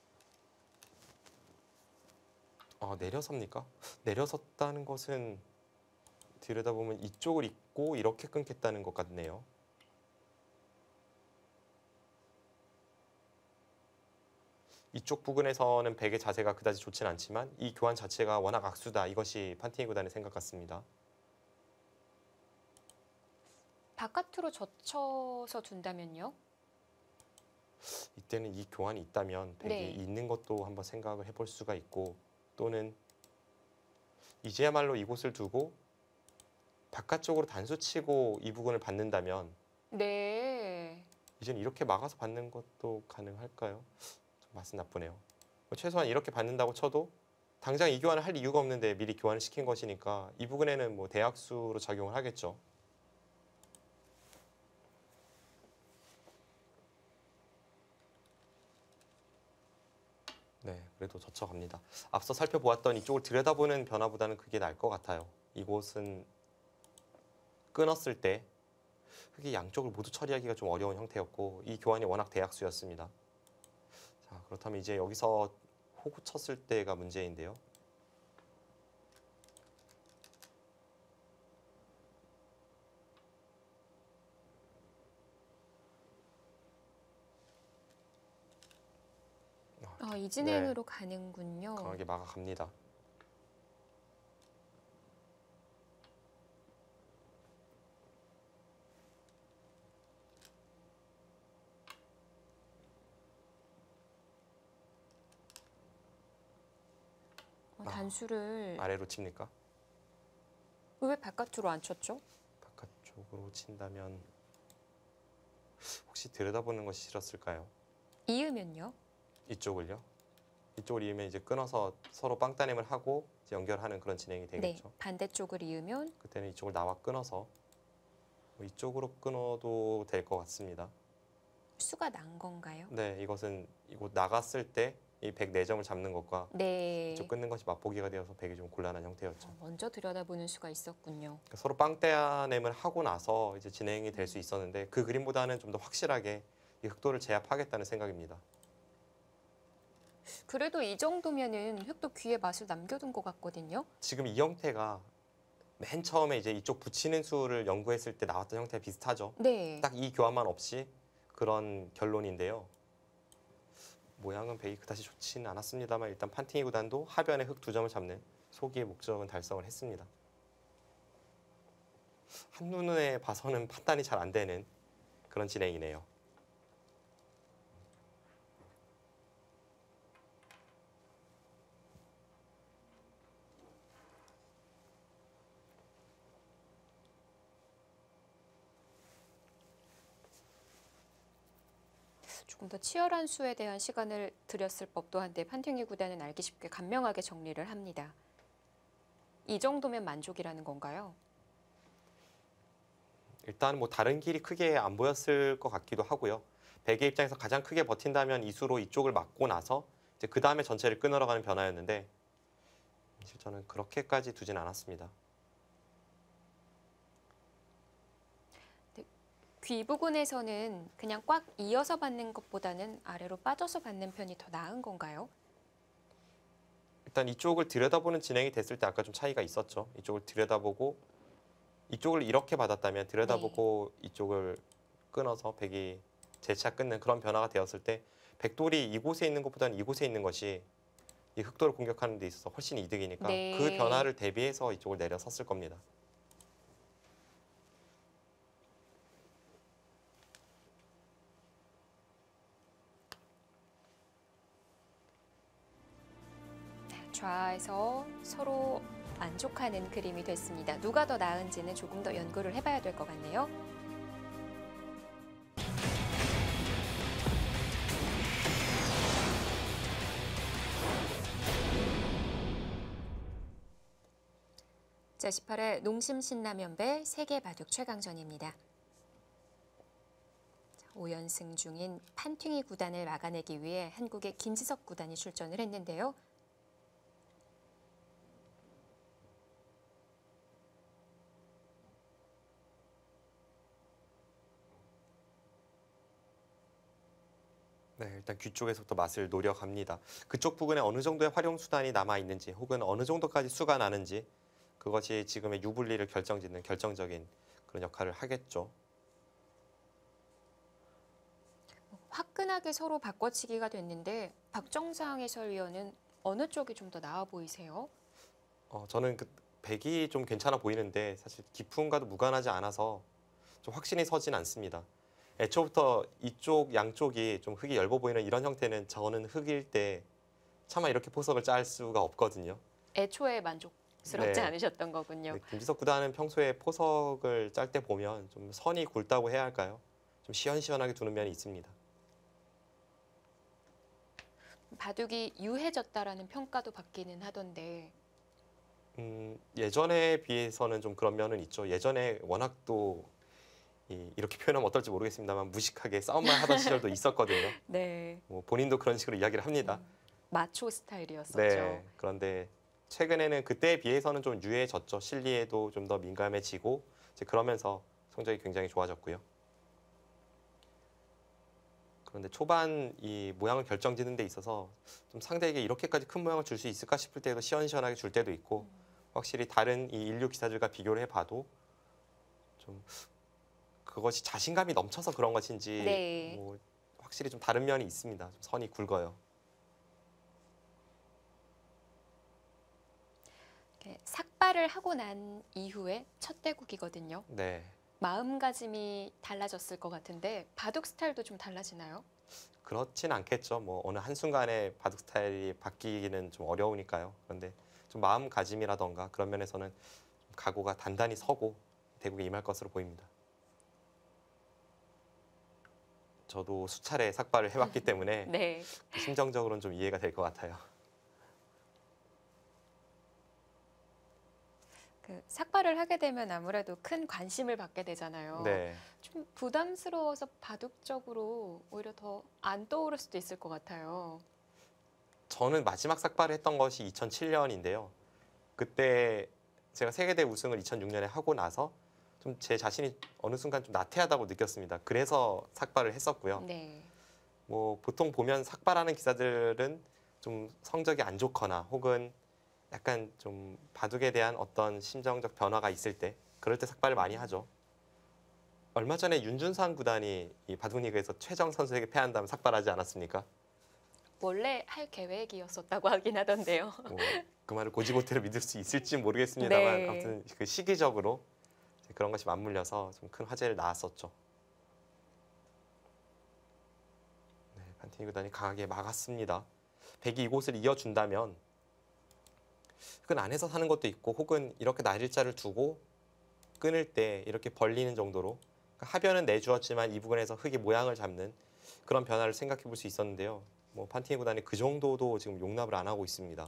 아, 내려섭니까? 내려섰다는 것은 들여다보면 이쪽을 잇고 이렇게 끊겠다는 것 같네요. 이쪽 부근에서는 백의 자세가 그다지 좋진 않지만 이 교환 자체가 워낙 악수다. 이것이 판팅이 구단의 생각 같습니다. 바깥으로 젖혀서 둔다면요? 이때는 이 교환이 있다면 백이 네. 있는 것도 한번 생각을 해볼 수가 있고 또는 이제야말로 이곳을 두고 바깥쪽으로 단수 치고 이 부분을 받는다면 네. 이제는 이렇게 막아서 받는 것도 가능할까요? 좀 맛은 나쁘네요. 뭐 최소한 이렇게 받는다고 쳐도 당장 이 교환을 할 이유가 없는데 미리 교환을 시킨 것이니까 이 부분에는 뭐 대약수로 작용을 하겠죠. 네, 그래도 젖혀갑니다. 앞서 살펴보았던 이쪽을 들여다보는 변화보다는 그게 나을 것 같아요. 이곳은 끊었을 때 흙이 양쪽을 모두 처리하기가 좀 어려운 형태였고 이 교환이 워낙 대약수였습니다. 자, 그렇다면 이제 여기서 호구 쳤을 때가 문제인데요. 아, 이 진행으로 가는군요. 강하게 막아갑니다. 어, 단수를 아래로 칩니까? 왜 바깥으로 안 쳤죠? 바깥쪽으로 친다면 혹시 들여다보는 것이 싫었을까요? 이으면요? 이쪽을요? 이쪽을 이으면 이제 끊어서 서로 빵따냄을 하고 이제 연결하는 그런 진행이 네. 되겠죠. 반대쪽을 이으면 그때는 이쪽을 나와 끊어서 뭐 이쪽으로 끊어도 될 것 같습니다. 수가 난 건가요? 네, 이것은 이곳 나갔을 때 이 백사 점을 잡는 것과 네. 이쪽 끊는 것이 맛보기가 되어서 백이 좀 곤란한 형태였죠. 어, 먼저 들여다보는 수가 있었군요. 그러니까 서로 빵따냄을 하고 나서 이제 진행이 될 수 있었는데 그 그림보다는 좀 더 확실하게 이 흑도를 제압하겠다는 생각입니다. 그래도 이 정도면은 흑도 귀에 맛을 남겨둔 것 같거든요. 지금 이 형태가 맨 처음에 이제 이쪽 붙이는 수를 연구했을 때 나왔던 형태와 비슷하죠. 네. 딱 이 교환만 없이 그런 결론인데요. 모양은 백이 그다지 좋지는 않았습니다만 일단 판팅이 구단도 하변에 흑 두 점을 잡는 소기의 목적은 달성을 했습니다. 한눈에 봐서는 판단이 잘 안 되는 그런 진행이네요. 조금 더 치열한 수에 대한 시간을 들였을 법도 한데 판팅이 구단은 알기 쉽게 간명하게 정리를 합니다. 이 정도면 만족이라는 건가요? 일단 뭐 다른 길이 크게 안 보였을 것 같기도 하고요. 백의 입장에서 가장 크게 버틴다면 이수로 이쪽을 막고 나서 이제 그 다음에 전체를 끊으러 가는 변화였는데 사실 저는 그렇게까지 두진 않았습니다. 귀 부근에서는 그냥 꽉 이어서 받는 것보다는 아래로 빠져서 받는 편이 더 나은 건가요? 일단 이쪽을 들여다보는 진행이 됐을 때 아까 좀 차이가 있었죠. 이쪽을 들여다보고 이쪽을 이렇게 받았다면 들여다보고 네. 이쪽을 끊어서 백이 재차 끊는 그런 변화가 되었을 때 백돌이 이곳에 있는 것보다는 이곳에 있는 것이 이 흑돌을 공격하는 데 있어서 훨씬 이득이니까 네. 그 변화를 대비해서 이쪽을 내려섰을 겁니다. 좌에서 서로 만족하는 그림이 됐습니다. 누가 더 나은지는 조금 더 연구를 해봐야 될 것 같네요. 제십팔 회 농심 신라면배 세계 바둑 최강전입니다. 오 연승 중인 판팅이 구단을 막아내기 위해 한국의 김지석 구단이 출전을 했는데요. 네, 일단 귀 쪽에서부터 맛을 노려갑니다. 그쪽 부분에 어느 정도의 활용 수단이 남아 있는지 혹은 어느 정도까지 수가 나는지 그것이 지금의 유불리를 결정짓는 결정적인 그런 역할을 하겠죠. 화끈하게 서로 바꿔치기가 됐는데 박정상 해설위원은 어느 쪽이 좀 더 나아 보이세요? 어, 저는 그 백이 좀 괜찮아 보이는데 사실 기풍과도 무관하지 않아서 좀 확신이 서진 않습니다. 애초부터 이쪽 양쪽이 좀 흙이 얇아 보이는 이런 형태는 저는 흙일 때 차마 이렇게 포석을 짤 수가 없거든요. 애초에 만족스럽지 네. 않으셨던 거군요. 네, 김지석 구단은 평소에 포석을 짤 때 보면 좀 선이 굵다고 해야 할까요? 좀 시원시원하게 두는 면이 있습니다. 바둑이 유해졌다라는 평가도 받기는 하던데 음, 예전에 비해서는 좀 그런 면은 있죠. 예전에 워낙 또 이, 이렇게 표현하면 어떨지 모르겠습니다만 무식하게 싸움만 하던 시절도 있었거든요. 네. 뭐 본인도 그런 식으로 이야기를 합니다. 마초 스타일이었었죠. 네. 그런데 최근에는 그때에 비해서는 좀 유해졌죠. 실리에도 좀 더 민감해지고 이제 그러면서 성적이 굉장히 좋아졌고요. 그런데 초반 이 모양을 결정짓는 데 있어서 좀 상대에게 이렇게까지 큰 모양을 줄 수 있을까 싶을 때도 시원시원하게 줄 때도 있고 확실히 다른 이 인류 기사들과 비교를 해봐도 좀 그것이 자신감이 넘쳐서 그런 것인지 네. 뭐 확실히 좀 다른 면이 있습니다. 좀 선이 굵어요. 이렇게 삭발을 하고 난 이후에 첫 대국이거든요. 네. 마음가짐이 달라졌을 것 같은데 바둑 스타일도 좀 달라지나요? 그렇진 않겠죠. 뭐 어느 한순간에 바둑 스타일이 바뀌기는 좀 어려우니까요. 그런데 좀 마음가짐이라던가 그런 면에서는 좀 각오가 단단히 서고 대국에 임할 것으로 보입니다. 저도 수차례 삭발을 해봤기 때문에 네. 심정적으로는 좀 이해가 될 것 같아요. 그 삭발을 하게 되면 아무래도 큰 관심을 받게 되잖아요. 네. 좀 부담스러워서 바둑적으로 오히려 더 안 떠오를 수도 있을 것 같아요. 저는 마지막 삭발을 했던 것이 이천칠 년인데요. 그때 제가 세계대 우승을 이천육 년에 하고 나서 좀 제 자신이 어느 순간 좀 나태하다고 느꼈습니다. 그래서 삭발을 했었고요. 네. 뭐 보통 보면 삭발하는 기사들은 좀 성적이 안 좋거나 혹은 약간 좀 바둑에 대한 어떤 심정적 변화가 있을 때 그럴 때 삭발을 많이 하죠. 얼마 전에 윤준상 구단이 이 바둑 리그에서 최정 선수에게 패한 다음 삭발하지 않았습니까? 원래 할 계획이었었다고 하긴 하던데요. 뭐 그 말을 고지고대로 믿을 수 있을지 모르겠습니다만 네. 아무튼 그 시기적으로 그런 것이 맞물려서 좀 큰 화제를 낳았었죠. 네, 판티니 구단이 강하게 막았습니다. 백이 이곳을 이어준다면 흙은 안에서 사는 것도 있고 혹은 이렇게 날일자를 두고 끊을 때 이렇게 벌리는 정도로 하변은 내주었지만 이 부분에서 흙이 모양을 잡는 그런 변화를 생각해 볼 수 있었는데요. 뭐 판티니 구단이 그 정도도 지금 용납을 안 하고 있습니다.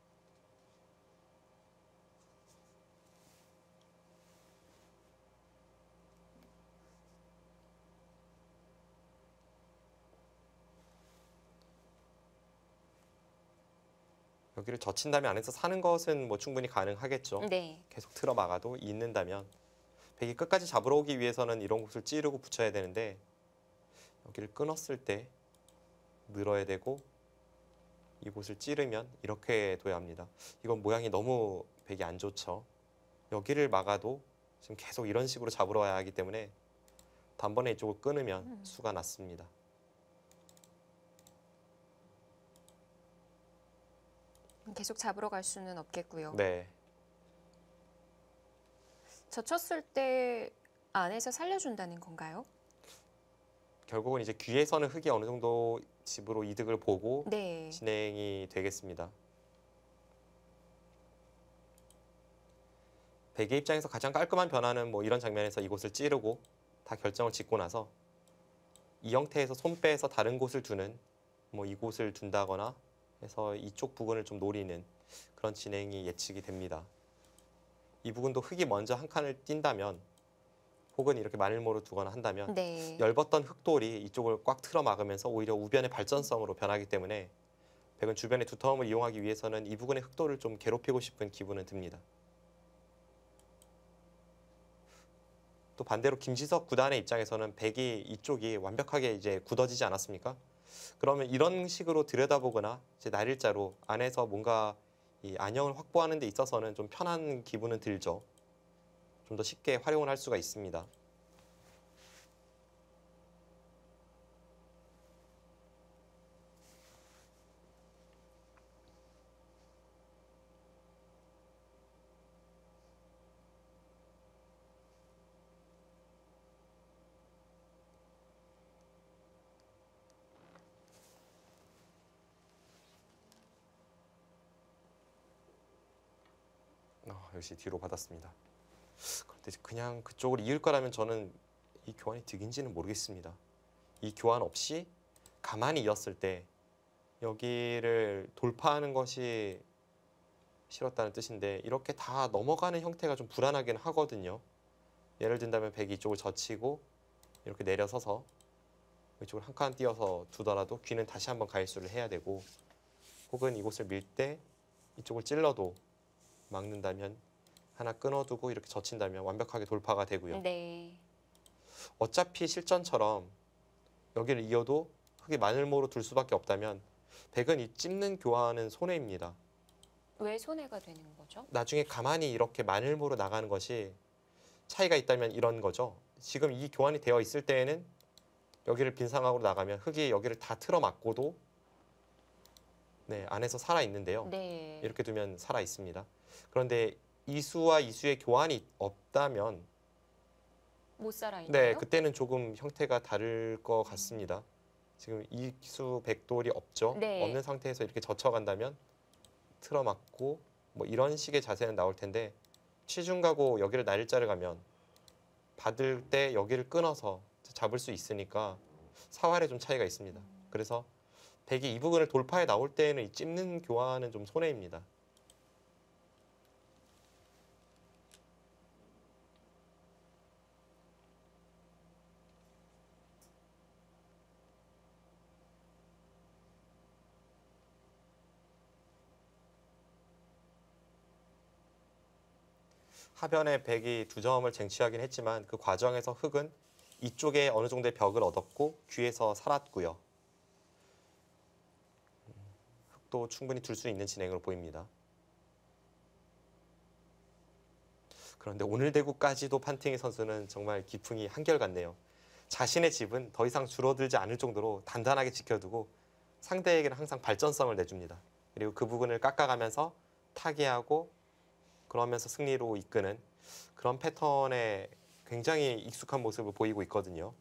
여기를 젖힌다면 안에서 사는 것은 뭐 충분히 가능하겠죠. 네. 계속 틀어 막아도 있는다면 백이 끝까지 잡으러 오기 위해서는 이런 곳을 찌르고 붙여야 되는데 여기를 끊었을 때 늘어야 되고 이곳을 찌르면 이렇게 둬야 합니다. 이건 모양이 너무 백이 안 좋죠. 여기를 막아도 지금 계속 이런 식으로 잡으러 와야 하기 때문에 단번에 이쪽을 끊으면 음. 수가 났습니다. 계속 잡으러 갈 수는 없겠고요. 네. 젖혔을 때 안에서 살려준다는 건가요? 결국은 이제 귀에서는 흙이 어느 정도 집으로 이득을 보고 네. 진행이 되겠습니다. 백의 입장에서 가장 깔끔한 변화는 뭐 이런 장면에서 이곳을 찌르고 다 결정을 짓고 나서 이 형태에서 손 빼서 다른 곳을 두는 뭐 이곳을 둔다거나 해서 이쪽 부분을 좀 노리는 그런 진행이 예측이 됩니다. 이 부분도 흙이 먼저 한 칸을 띈다면 혹은 이렇게 마늘모로 두거나 한다면 네. 얇았던 흙돌이 이쪽을 꽉 틀어 막으면서 오히려 우변의 발전성으로 변하기 때문에 백은 주변의 두터움을 이용하기 위해서는 이 부분의 흙돌을 좀 괴롭히고 싶은 기분은 듭니다. 또 반대로 김지석 구단의 입장에서는 백이 이쪽이 완벽하게 이제 굳어지지 않았습니까? 그러면 이런 식으로 들여다보거나 이제 날일자로 안에서 뭔가 이 안형을 확보하는 데 있어서는 좀 편한 기분은 들죠. 좀 더 쉽게 활용을 할 수가 있습니다. 어, 역시 뒤로 받았습니다. 그런데 그냥 그쪽을 이을 거라면 저는 이 교환이 득인지는 모르겠습니다. 이 교환 없이 가만히 이었을 때 여기를 돌파하는 것이 싫었다는 뜻인데 이렇게 다 넘어가는 형태가 좀 불안하긴 하거든요. 예를 든다면 백이 이쪽을 젖히고 이렇게 내려서서 이쪽을 한 칸 띄어서 두더라도 귀는 다시 한번 가일수를 해야 되고, 혹은 이곳을 밀 때 이쪽을 찔러도 막는다면 하나 끊어두고 이렇게 젖힌다면 완벽하게 돌파가 되고요. 네. 어차피 실전처럼 여기를 이어도 흙이 마늘모로 둘 수밖에 없다면 백은 이 찝는 교환은 손해입니다. 왜 손해가 되는 거죠? 나중에 가만히 이렇게 마늘모로 나가는 것이 차이가 있다면 이런 거죠. 지금 이 교환이 되어 있을 때에는 여기를 빈 상황으로 나가면 흙이 여기를 다 틀어막고도 네, 안에서 살아 있는데요. 네. 이렇게 두면 살아 있습니다. 그런데 이수와 이수의 교환이 없다면 못 살아 있나요? 네, 그때는 조금 형태가 다를 것 같습니다. 지금 이수 백돌이 없죠. 네. 없는 상태에서 이렇게 젖혀간다면 틀어막고 뭐 이런 식의 자세는 나올 텐데, 취중가고 여기를 날짜를 가면 받을 때 여기를 끊어서 잡을 수 있으니까 사활에 좀 차이가 있습니다. 그래서 백이 이 부분을 돌파해 나올 때에는 이 찝는 교환은 좀 손해입니다. 하변에 백이 두 점을 쟁취하긴 했지만 그 과정에서 흙은 이쪽에 어느 정도의 벽을 얻었고 귀에서 살았고요. 흙도 충분히 둘 수 있는 진행으로 보입니다. 그런데 오늘 대구까지도 판팅이 선수는 정말 기풍이 한결같네요. 자신의 집은 더 이상 줄어들지 않을 정도로 단단하게 지켜두고 상대에게는 항상 발전성을 내줍니다. 그리고 그 부분을 깎아가면서 타개하고 그러면서 승리로 이끄는 그런 패턴에 굉장히 익숙한 모습을 보이고 있거든요.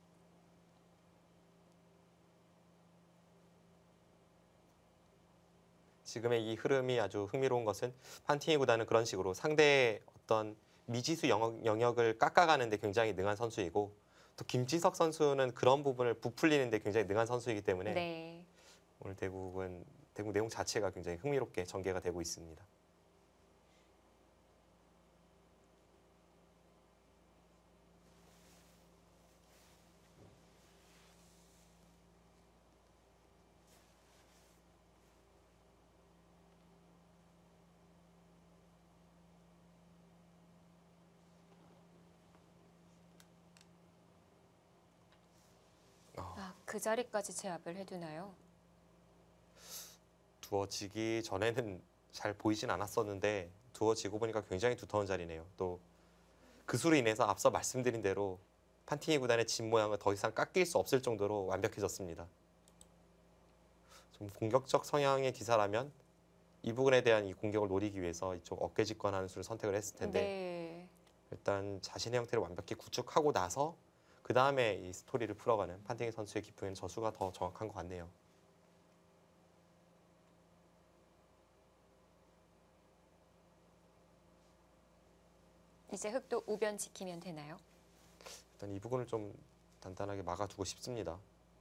지금의 이 흐름이 아주 흥미로운 것은 판팅이 구단은 그런 식으로 상대의 어떤 미지수 영역, 영역을 깎아가는 데 굉장히 능한 선수이고, 또 김지석 선수는 그런 부분을 부풀리는 데 굉장히 능한 선수이기 때문에 네. 오늘 대국은 대국 내용 자체가 굉장히 흥미롭게 전개가 되고 있습니다. 아, 그 자리까지 제압을 해두나요? 두어지기 전에는 잘 보이진 않았었는데 두어지고 보니까 굉장히 두터운 자리네요. 또 그 수로 인해서 앞서 말씀드린 대로 판티니 구단의 집 모양은 더 이상 깎일 수 없을 정도로 완벽해졌습니다. 좀 공격적 성향의 기사라면 이 부분에 대한 이 공격을 노리기 위해서 이쪽 어깨 직관하는 수를 선택을 했을 텐데 네. 일단 자신의 형태를 완벽히 구축하고 나서 그 다음에 이 스토리를 풀어가는 판팅이 선수의 기풍에는 저 수가 더 정확한 것 같네요. 이제 흙도 우변 지키면 되나요? 일단 이 부분을 좀 단단하게 막아두고 싶습니다.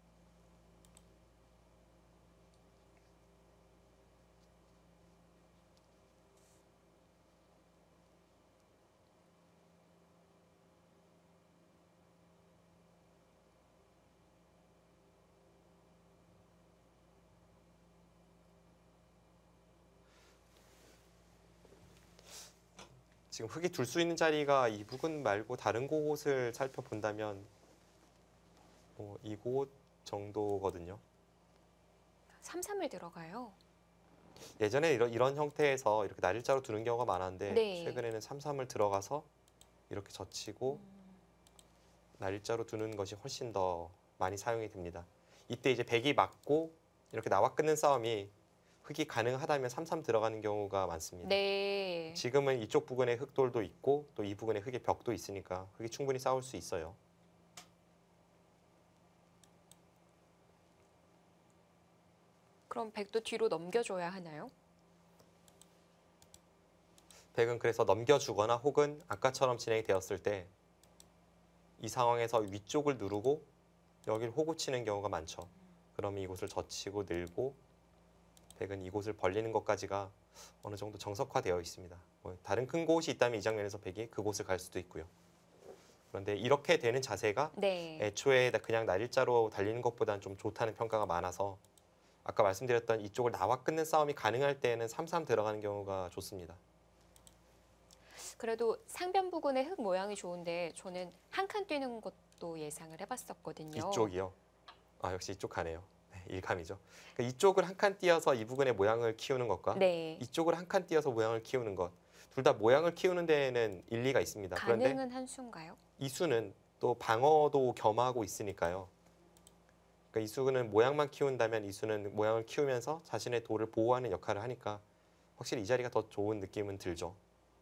지금 흙이 둘 수 있는 자리가 이 부분 말고 다른 곳을 살펴본다면 뭐 이곳 정도거든요. 삼삼을 들어가요. 예전에 이런, 이런 형태에서 이렇게 날일자로 두는 경우가 많았는데 네. 최근에는 삼 삼을 들어가서 이렇게 젖히고 날일자로 두는 것이 훨씬 더 많이 사용이 됩니다. 이때 이제 백이 맞고 이렇게 나와 끊는 싸움이 흑이 가능하다면 삼 삼 들어가는 경우가 많습니다. 네. 지금은 이쪽 부근에 흑돌도 있고 또 이 부근에 흑의 벽도 있으니까 흑이 충분히 싸울 수 있어요. 그럼 백도 뒤로 넘겨줘야 하나요? 백은 그래서 넘겨주거나 혹은 아까처럼 진행이 되었을 때 이 상황에서 위쪽을 누르고 여기를 호구 치는 경우가 많죠. 그러면 이곳을 젖히고 늘고 백은 이곳을 벌리는 것까지가 어느 정도 정석화되어 있습니다. 뭐 다른 큰 곳이 있다면 이 장면에서 백이 그곳을 갈 수도 있고요. 그런데 이렇게 되는 자세가 네. 애초에 그냥 날일자로 달리는 것보다는 좀 좋다는 평가가 많아서 아까 말씀드렸던 이쪽을 나와 끊는 싸움이 가능할 때에는 삼 삼 들어가는 경우가 좋습니다. 그래도 상변 부근의 흙 모양이 좋은데 저는 한 칸 뛰는 것도 예상을 해봤었거든요. 이쪽이요. 아 역시 이쪽 가네요. 네, 일감이죠. 그러니까 이쪽을 한 칸 띄어서 이 부분의 모양을 키우는 것과 네. 이쪽을 한 칸 띄어서 모양을 키우는 것, 둘 다 모양을 키우는 데에는 일리가 있습니다. 그런데 가능은 한 수인가요? 이 수는 또 방어도 겸하고 있으니까요. 그러니까 이 수는 모양만 키운다면 이 수는 모양을 키우면서 자신의 돌을 보호하는 역할을 하니까 확실히 이 자리가 더 좋은 느낌은 들죠.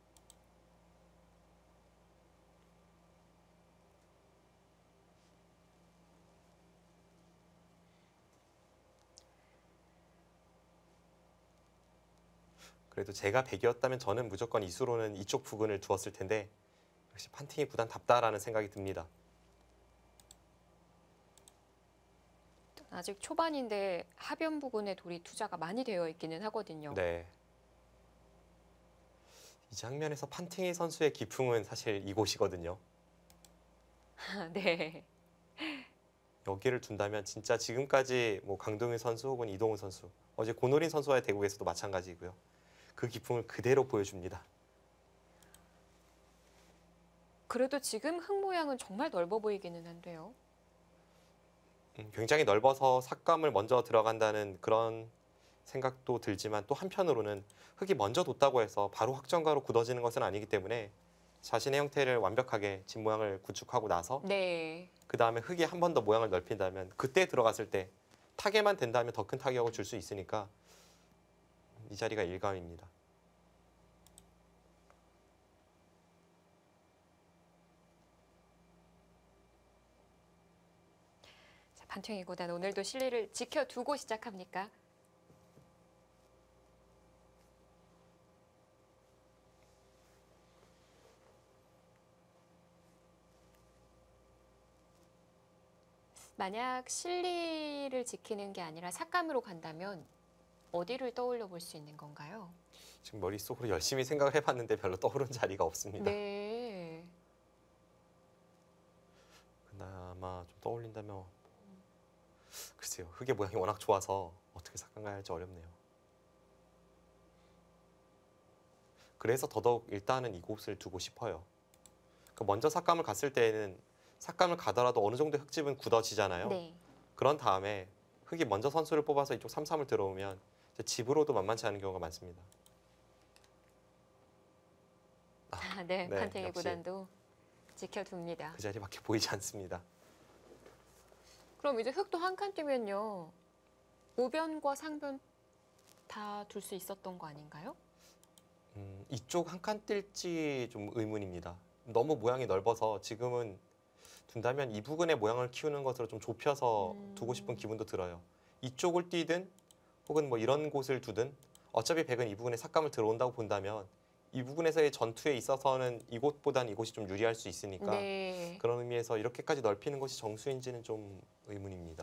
그래도 제가 백이었다면 저는 무조건 이수로는 이쪽 부근을 두었을 텐데 역시 판팅이 구단답다라는 생각이 듭니다. 아직 초반인데 하변 부근에 돌이 투자가 많이 되어 있기는 하거든요. 네. 이 장면에서 판팅이 선수의 기풍은 사실 이곳이거든요. 네. 여기를 둔다면 진짜 지금까지 뭐 강동윤 선수 혹은 이동훈 선수, 어제 고노린 선수와의 대국에서도 마찬가지고요. 그 기풍을 그대로 보여줍니다. 그래도 지금 흙 모양은 정말 넓어 보이기는 한데요. 음, 굉장히 넓어서 삭감을 먼저 들어간다는 그런 생각도 들지만 또 한편으로는 흙이 먼저 돋다고 해서 바로 확정가로 굳어지는 것은 아니기 때문에 자신의 형태를 완벽하게 집 모양을 구축하고 나서 네. 그 다음에 흙이 한 번 더 모양을 넓힌다면 그때 들어갔을 때 타개만 된다면 더 큰 타격을 줄 수 있으니까 이 자리가 일감입니다. 자, 판팅이 구단 오늘도 실리를 지켜두고 시작합니까? 만약 실리를 지키는 게 아니라 삭감으로 간다면 어디를 떠올려 볼 수 있는 건가요? 지금 머릿속으로 열심히 생각을 해봤는데 별로 떠오른 자리가 없습니다. 네. 그나마 좀 떠올린다면 글쎄요. 흙의 모양이 워낙 좋아서 어떻게 삭감해야 할지 어렵네요. 그래서 더더욱 일단은 이곳을 두고 싶어요. 그 먼저 삭감을 갔을 때에는 삭감을 가더라도 어느 정도 흙집은 굳어지잖아요. 네. 그런 다음에 흙이 먼저 선수를 뽑아서 이쪽 삼 삼을 들어오면 이제 집으로도 만만치 않은 경우가 많습니다. 아, 네. 네, 판팅이 역시. 구단도 지켜둡니다. 그 자리밖에 보이지 않습니다. 그럼 이제 흙도 한 칸 뛰면요. 우변과 상변 다 둘 수 있었던 거 아닌가요? 음, 이쪽 한 칸 뛸지 좀 의문입니다. 너무 모양이 넓어서 지금은 둔다면 이 부근의 모양을 키우는 것으로 좀 좁혀서 음. 두고 싶은 기분도 들어요. 이쪽을 뛰든 혹은 뭐 이런 곳을 두든 어차피 백은 이 부분에 삭감을 들어온다고 본다면 이 부분에서의 전투에 있어서는 이곳보단 이곳이 좀 유리할 수 있으니까 네. 그런 의미에서 이렇게까지 넓히는 것이 정수인지는 좀 의문입니다.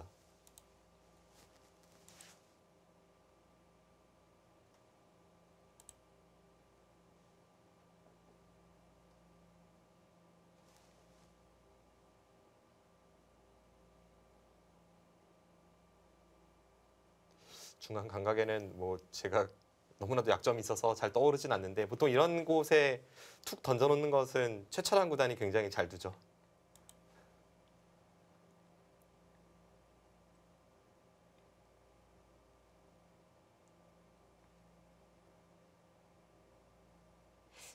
중간 감각에는 뭐 제가 너무나도 약점이 있어서 잘 떠오르진 않는데 보통 이런 곳에 툭 던져놓는 것은 최철한 구단이 굉장히 잘 두죠.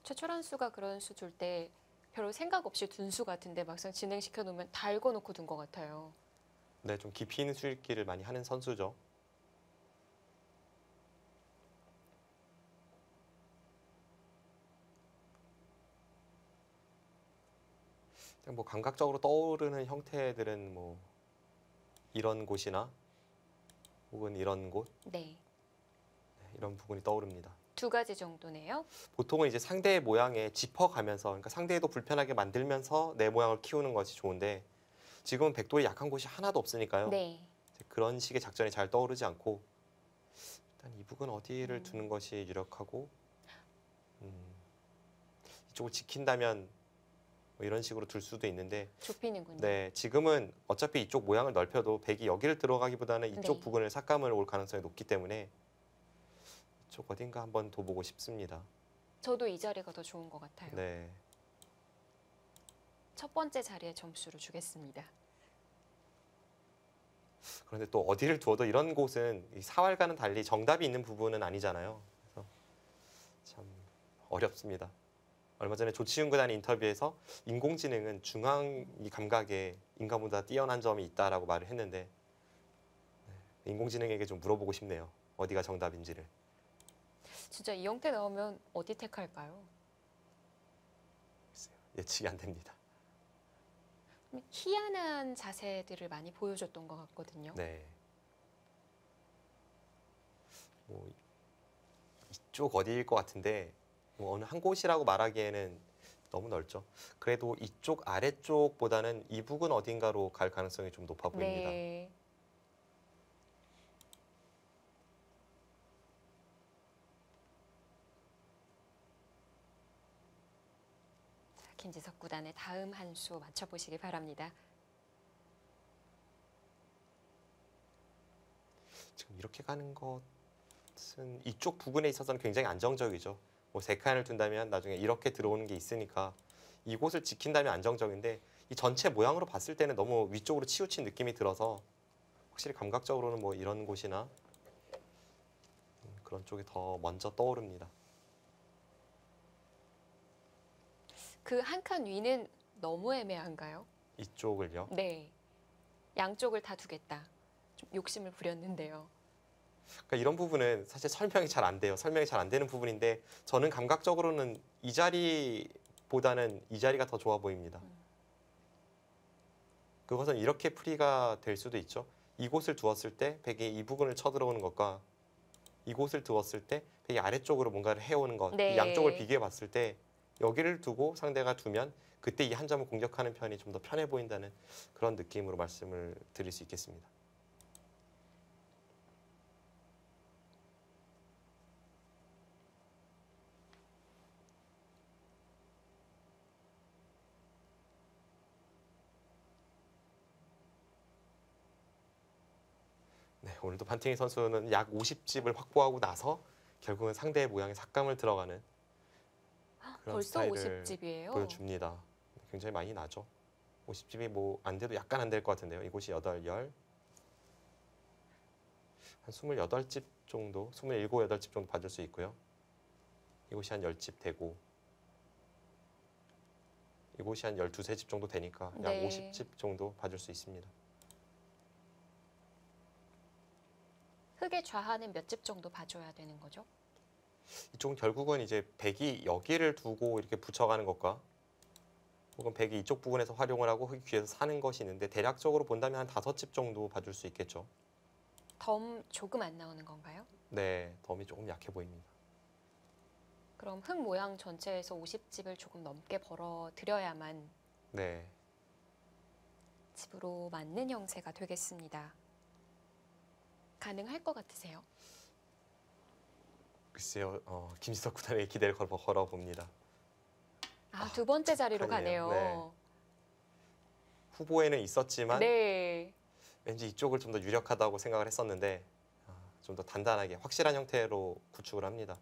최철한 수가 그런 수 줄 때 별로 생각 없이 둔 수 같은데 막상 진행시켜 놓으면 다 읽어놓고 둔 것 같아요. 네, 좀 깊이 있는 수읽기를 많이 하는 선수죠. 그냥 뭐 감각적으로 떠오르는 형태들은 뭐 이런 곳이나 혹은 이런 곳 네. 이런 부분이 떠오릅니다. 두 가지 정도네요. 보통은 이제 상대의 모양에 짚어가면서 그러니까 상대도 불편하게 만들면서 내 모양을 키우는 것이 좋은데 지금은 백돌이 약한 곳이 하나도 없으니까요. 네. 이제 그런 식의 작전이 잘 떠오르지 않고 일단 이 북은 어디를 음. 두는 것이 유력하고 음, 이쪽을 지킨다면 뭐 이런 식으로 둘 수도 있는데 좁히는군요. 네, 지금은 어차피 이쪽 모양을 넓혀도 백이 여기를 들어가기보다는 이쪽 네. 부근을 삭감을 올 가능성이 높기 때문에 이쪽 어딘가 한번 둬보고 싶습니다. 저도 이 자리가 더 좋은 것 같아요. 네, 첫 번째 자리에 점수를 주겠습니다. 그런데 또 어디를 두어도 이런 곳은 이 사활과는 달리 정답이 있는 부분은 아니잖아요. 그래서 참 어렵습니다. 얼마 전에 조치훈 구단의 인터뷰에서 인공지능은 중앙 이 감각에 인간보다 뛰어난 점이 있다라고 말을 했는데 네, 인공지능에게 좀 물어보고 싶네요. 어디가 정답인지를. 진짜 이 형태 나오면 어디 택할까요? 글쎄요, 예측이 안 됩니다. 희한한 자세들을 많이 보여줬던 것 같거든요. 네. 뭐 이쪽 어디일 것 같은데 뭐 어느 한 곳이라고 말하기에는 너무 넓죠. 그래도 이쪽 아래쪽보다는 이 북은 어딘가로 갈 가능성이 좀 높아 보입니다. 네. 자, 김지석 구단의 다음 한 수 맞춰보시기 바랍니다. 지금 이렇게 가는 것은 이쪽 부분에 있어서는 굉장히 안정적이죠. 뭐 세 칸을 둔다면 나중에 이렇게 들어오는 게 있으니까 이곳을 지킨다면 안정적인데 이 전체 모양으로 봤을 때는 너무 위쪽으로 치우친 느낌이 들어서 확실히 감각적으로는 뭐 이런 곳이나 음, 그런 쪽이 더 먼저 떠오릅니다. 그 한 칸 위는 너무 애매한가요? 이쪽을요. 네. 양쪽을 다 두겠다. 좀 욕심을 부렸는데요. 그러니까 이런 부분은 사실 설명이 잘 안 돼요. 설명이 잘 안 되는 부분인데 저는 감각적으로는 이 자리보다는 이 자리가 더 좋아 보입니다. 그것은 이렇게 풀이가 될 수도 있죠. 이곳을 두었을 때 백이 이 부분을 쳐들어오는 것과 이곳을 두었을 때 백이 아래쪽으로 뭔가를 해오는 것, 네. 이 양쪽을 비교해 봤을 때 여기를 두고 상대가 두면 그때 이 한 점을 공격하는 편이 좀 더 편해 보인다는 그런 느낌으로 말씀을 드릴 수 있겠습니다. 네, 오늘도 판팅이 선수는 약 오십 집을 확보하고 나서 결국은 상대의 모양에 삭감을 들어가는 그런 벌써 스타일을 오십 집이에요. 보여줍니다. 굉장히 많이 나죠. 오십 집이 뭐 안 돼도 약간 안 될 것 같은데요. 이곳이 여덟, 열, 한 스물여덟 집 정도, 스물일곱, 여덟 집 정도 받을 수 있고요. 이곳이 한 열 집 되고 이곳이 한 열두, 세 집 정도 되니까 약 네. 오십 집 정도 받을 수 있습니다. 흙의 좌하는 몇 집 정도 봐줘야 되는 거죠? 이쪽은 결국은 이제 백이 여기를 두고 이렇게 붙여가는 것과 혹은 백이 이쪽 부분에서 활용을 하고 흙이 뒤에서 사는 것이 있는데 대략적으로 본다면 한 다섯 집 정도 봐줄 수 있겠죠. 덤 조금 안 나오는 건가요? 네, 덤이 조금 약해 보입니다. 그럼 흙 모양 전체에서 오십 집을 조금 넘게 벌어들여야만 네, 집으로 맞는 형세가 되겠습니다. 가능할 것 같으세요? 글쎄요, 어, 김지석 구단에게 기대를 걸어, 걸어봅니다. 아, 아, 두 번째 자리로 착하네요. 가네요. 후보에는 있었지만 네. 왠지 이쪽을 좀 더 유력하다고 생각을 했었는데 아, 좀 더 단단하게 확실한 형태로 구축을 합니다.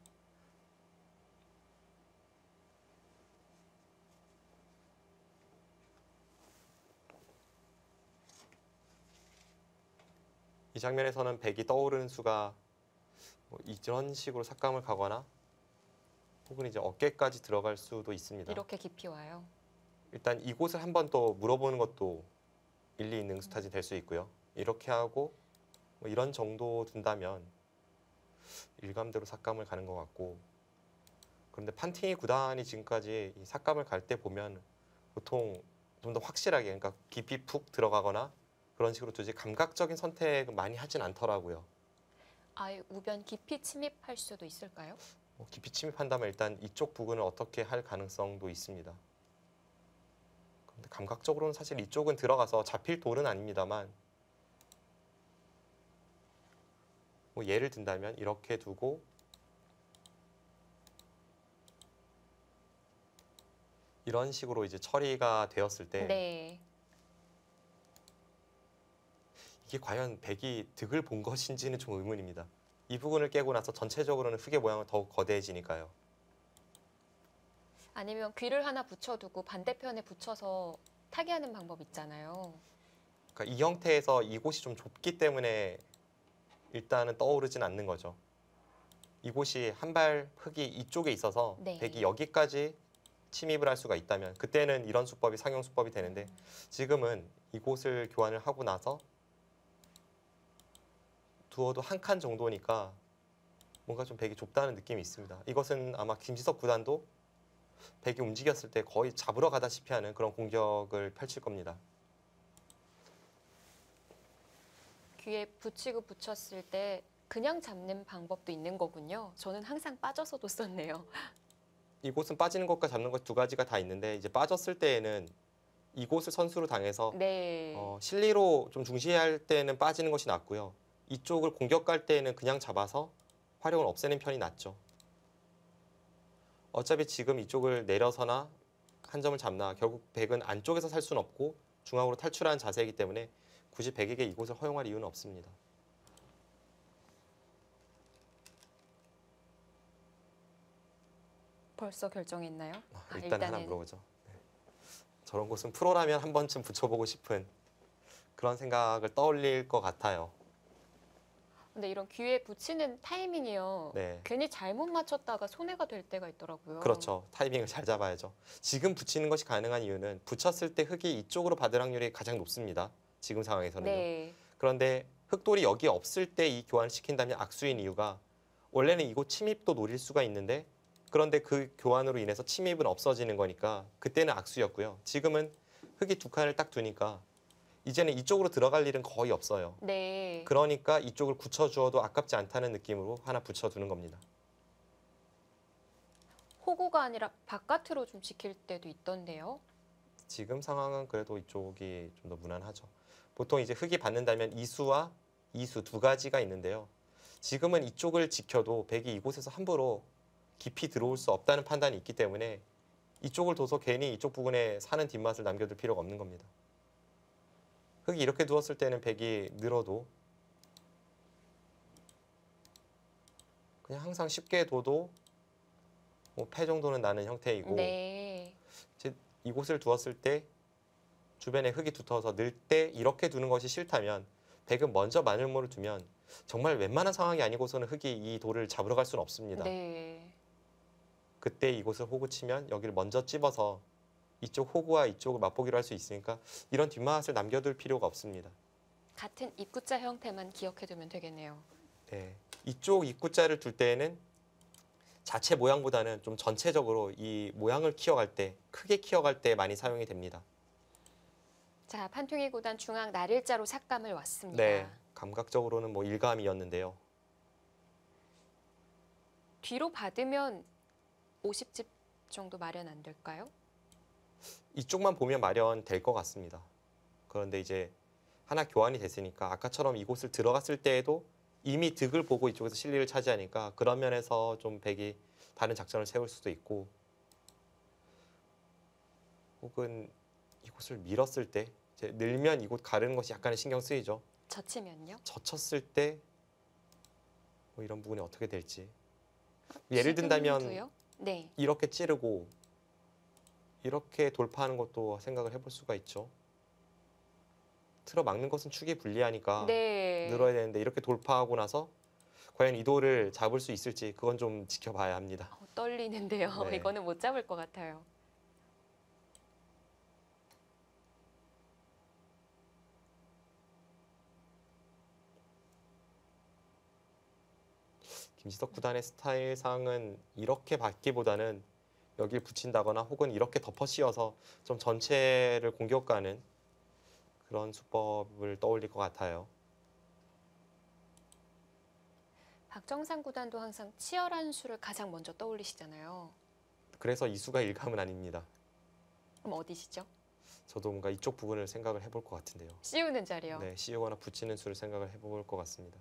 이 장면에서는 백이 떠오르는 수가 뭐 이런 식으로 삭감을 가거나 혹은 이제 어깨까지 들어갈 수도 있습니다. 이렇게 깊이 와요. 일단 이곳을 한 번 더 물어보는 것도 일리 있는 응수타진 될 수 있고요. 이렇게 하고 뭐 이런 정도 둔다면 일감대로 삭감을 가는 것 같고, 그런데 판팅이 구단이 지금까지 이 삭감을 갈 때 보면 보통 좀 더 확실하게, 그러니까 깊이 푹 들어가거나 그런 식으로 두지 감각적인 선택은 많이 하진 않더라고요. 아예 우변 깊이 침입할 수도 있을까요? 뭐 깊이 침입한다면 일단 이쪽 부근을 어떻게 할 가능성도 있습니다. 그런데 감각적으로는 사실 이쪽은 들어가서 잡힐 돌은 아닙니다만, 뭐 예를 든다면 이렇게 두고 이런 식으로 이제 처리가 되었을 때 네. 이게 과연 백이 득을 본 것인지는 좀 의문입니다. 이 부분을 깨고 나서 전체적으로는 흙의 모양은 더욱 거대해지니까요. 아니면 귀를 하나 붙여두고 반대편에 붙여서 타개하는 방법 있잖아요. 그러니까 이 형태에서 이곳이 좀 좁기 때문에 일단은 떠오르진 않는 거죠. 이곳이 한 발 흙이 이쪽에 있어서 네. 백이 여기까지 침입을 할 수가 있다면 그때는 이런 수법이 상용 수법이 되는데, 지금은 이곳을 교환을 하고 나서 두어도 한 칸 정도니까 뭔가 좀 백이 좁다는 느낌이 있습니다. 이것은 아마 김지석 구단도 백이 움직였을 때 거의 잡으러 가다시피 하는 그런 공격을 펼칠 겁니다. 귀에 붙이고 붙였을 때 그냥 잡는 방법도 있는 거군요. 저는 항상 빠져서 뒀었네요. 이곳은 빠지는 것과 잡는 것 두 가지가 다 있는데, 이제 빠졌을 때에는 이곳을 선수로 당해서 네. 어, 실리로 좀 중시할 때는 빠지는 것이 낫고요. 이쪽을 공격 갈 때는 그냥 잡아서 활용을 없애는 편이 낫죠. 어차피 지금 이쪽을 내려서나 한 점을 잡나 결국 백은 안쪽에서 살 수는 없고 중앙으로 탈출하는 자세이기 때문에 굳이 백에게 이곳을 허용할 이유는 없습니다. 벌써 결정했나요? 아, 아, 일단 하나 일단은- 물어보죠. 네. 저런 곳은 프로라면 한 번쯤 붙여보고 싶은 그런 생각을 떠올릴 것 같아요. 근데 이런 귀에 붙이는 타이밍이요. 네. 괜히 잘못 맞췄다가 손해가 될 때가 있더라고요. 그렇죠. 타이밍을 잘 잡아야죠. 지금 붙이는 것이 가능한 이유는 붙였을 때 흙이 이쪽으로 받을 확률이 가장 높습니다. 지금 상황에서는요. 네. 그런데 흙돌이 여기 없을 때 이 교환을 시킨다면 악수인 이유가, 원래는 이곳 침입도 노릴 수가 있는데 그런데 그 교환으로 인해서 침입은 없어지는 거니까 그때는 악수였고요. 지금은 흙이 두 칸을 딱 두니까 이제는 이쪽으로 들어갈 일은 거의 없어요. 네. 그러니까 이쪽을 굳혀주어도 아깝지 않다는 느낌으로 하나 붙여두는 겁니다. 호구가 아니라 바깥으로 좀 지킬 때도 있던데요. 지금 상황은 그래도 이쪽이 좀 더 무난하죠. 보통 이제 흙이 받는다면 이수와 이수 두 가지가 있는데요. 지금은 이쪽을 지켜도 백이 이곳에서 함부로 깊이 들어올 수 없다는 판단이 있기 때문에 이쪽을 둬서 괜히 이쪽 부분에 사는 뒷맛을 남겨둘 필요가 없는 겁니다. 흙이 이렇게 두었을 때는 백이 늘어도 그냥 항상 쉽게 둬도 뭐 패 정도는 나는 형태이고, 네. 이제 이곳을 두었을 때 주변에 흙이 두터워서 늘 때 이렇게 두는 것이 싫다면 백은 먼저 마늘모를 두면 정말 웬만한 상황이 아니고서는 흙이 이 돌을 잡으러 갈 수는 없습니다. 네. 그때 이곳을 호구 치면 여기를 먼저 찝어서 이쪽 호구와 이쪽을 맛보기로 할 수 있으니까 이런 뒷맛을 남겨둘 필요가 없습니다. 같은 입구자 형태만 기억해두면 되겠네요. 네. 이쪽 입구자를 둘 때에는 자체 모양보다는 좀 전체적으로 이 모양을 키워갈 때, 크게 키워갈 때 많이 사용이 됩니다. 자, 판퉁이 구단 중앙 날일자로 삭감을 왔습니다. 네. 감각적으로는 뭐 일감이었는데요. 뒤로 받으면 오십 집 정도 마련 안 될까요? 이쪽만 보면 마련될 것 같습니다. 그런데 이제 하나 교환이 됐으니까 아까처럼 이곳을 들어갔을 때에도 이미 득을 보고 이쪽에서 실리를 차지하니까 그런 면에서 좀 백이 다른 작전을 세울 수도 있고, 혹은 이곳을 밀었을 때 이제 늘면 이곳 가르는 것이 약간은 신경 쓰이죠. 젖히면요? 젖혔을 때 뭐 이런 부분이 어떻게 될지. 예를 든다면 지금도요? 네. 이렇게 찌르고 이렇게 돌파하는 것도 생각을 해볼 수가 있죠. 틀어 막는 것은 축이 불리하니까 네. 늘어야 되는데 이렇게 돌파하고 나서 과연 이 돌을 잡을 수 있을지 그건 좀 지켜봐야 합니다. 어, 떨리는데요. 네. 이거는 못 잡을 것 같아요. 김지석 구단의 스타일상은 이렇게 받기보다는 여길 붙인다거나 혹은 이렇게 덮어 씌워서 좀 전체를 공격가는 그런 수법을 떠올릴 것 같아요. 박정상 구단도 항상 치열한 수를 가장 먼저 떠올리시잖아요. 그래서 이 수가 일감은 아닙니다. 그럼 어디시죠? 저도 뭔가 이쪽 부분을 생각을 해볼 것 같은데요. 씌우는 자리요. 네, 씌우거나 붙이는 수를 생각을 해볼 것 같습니다.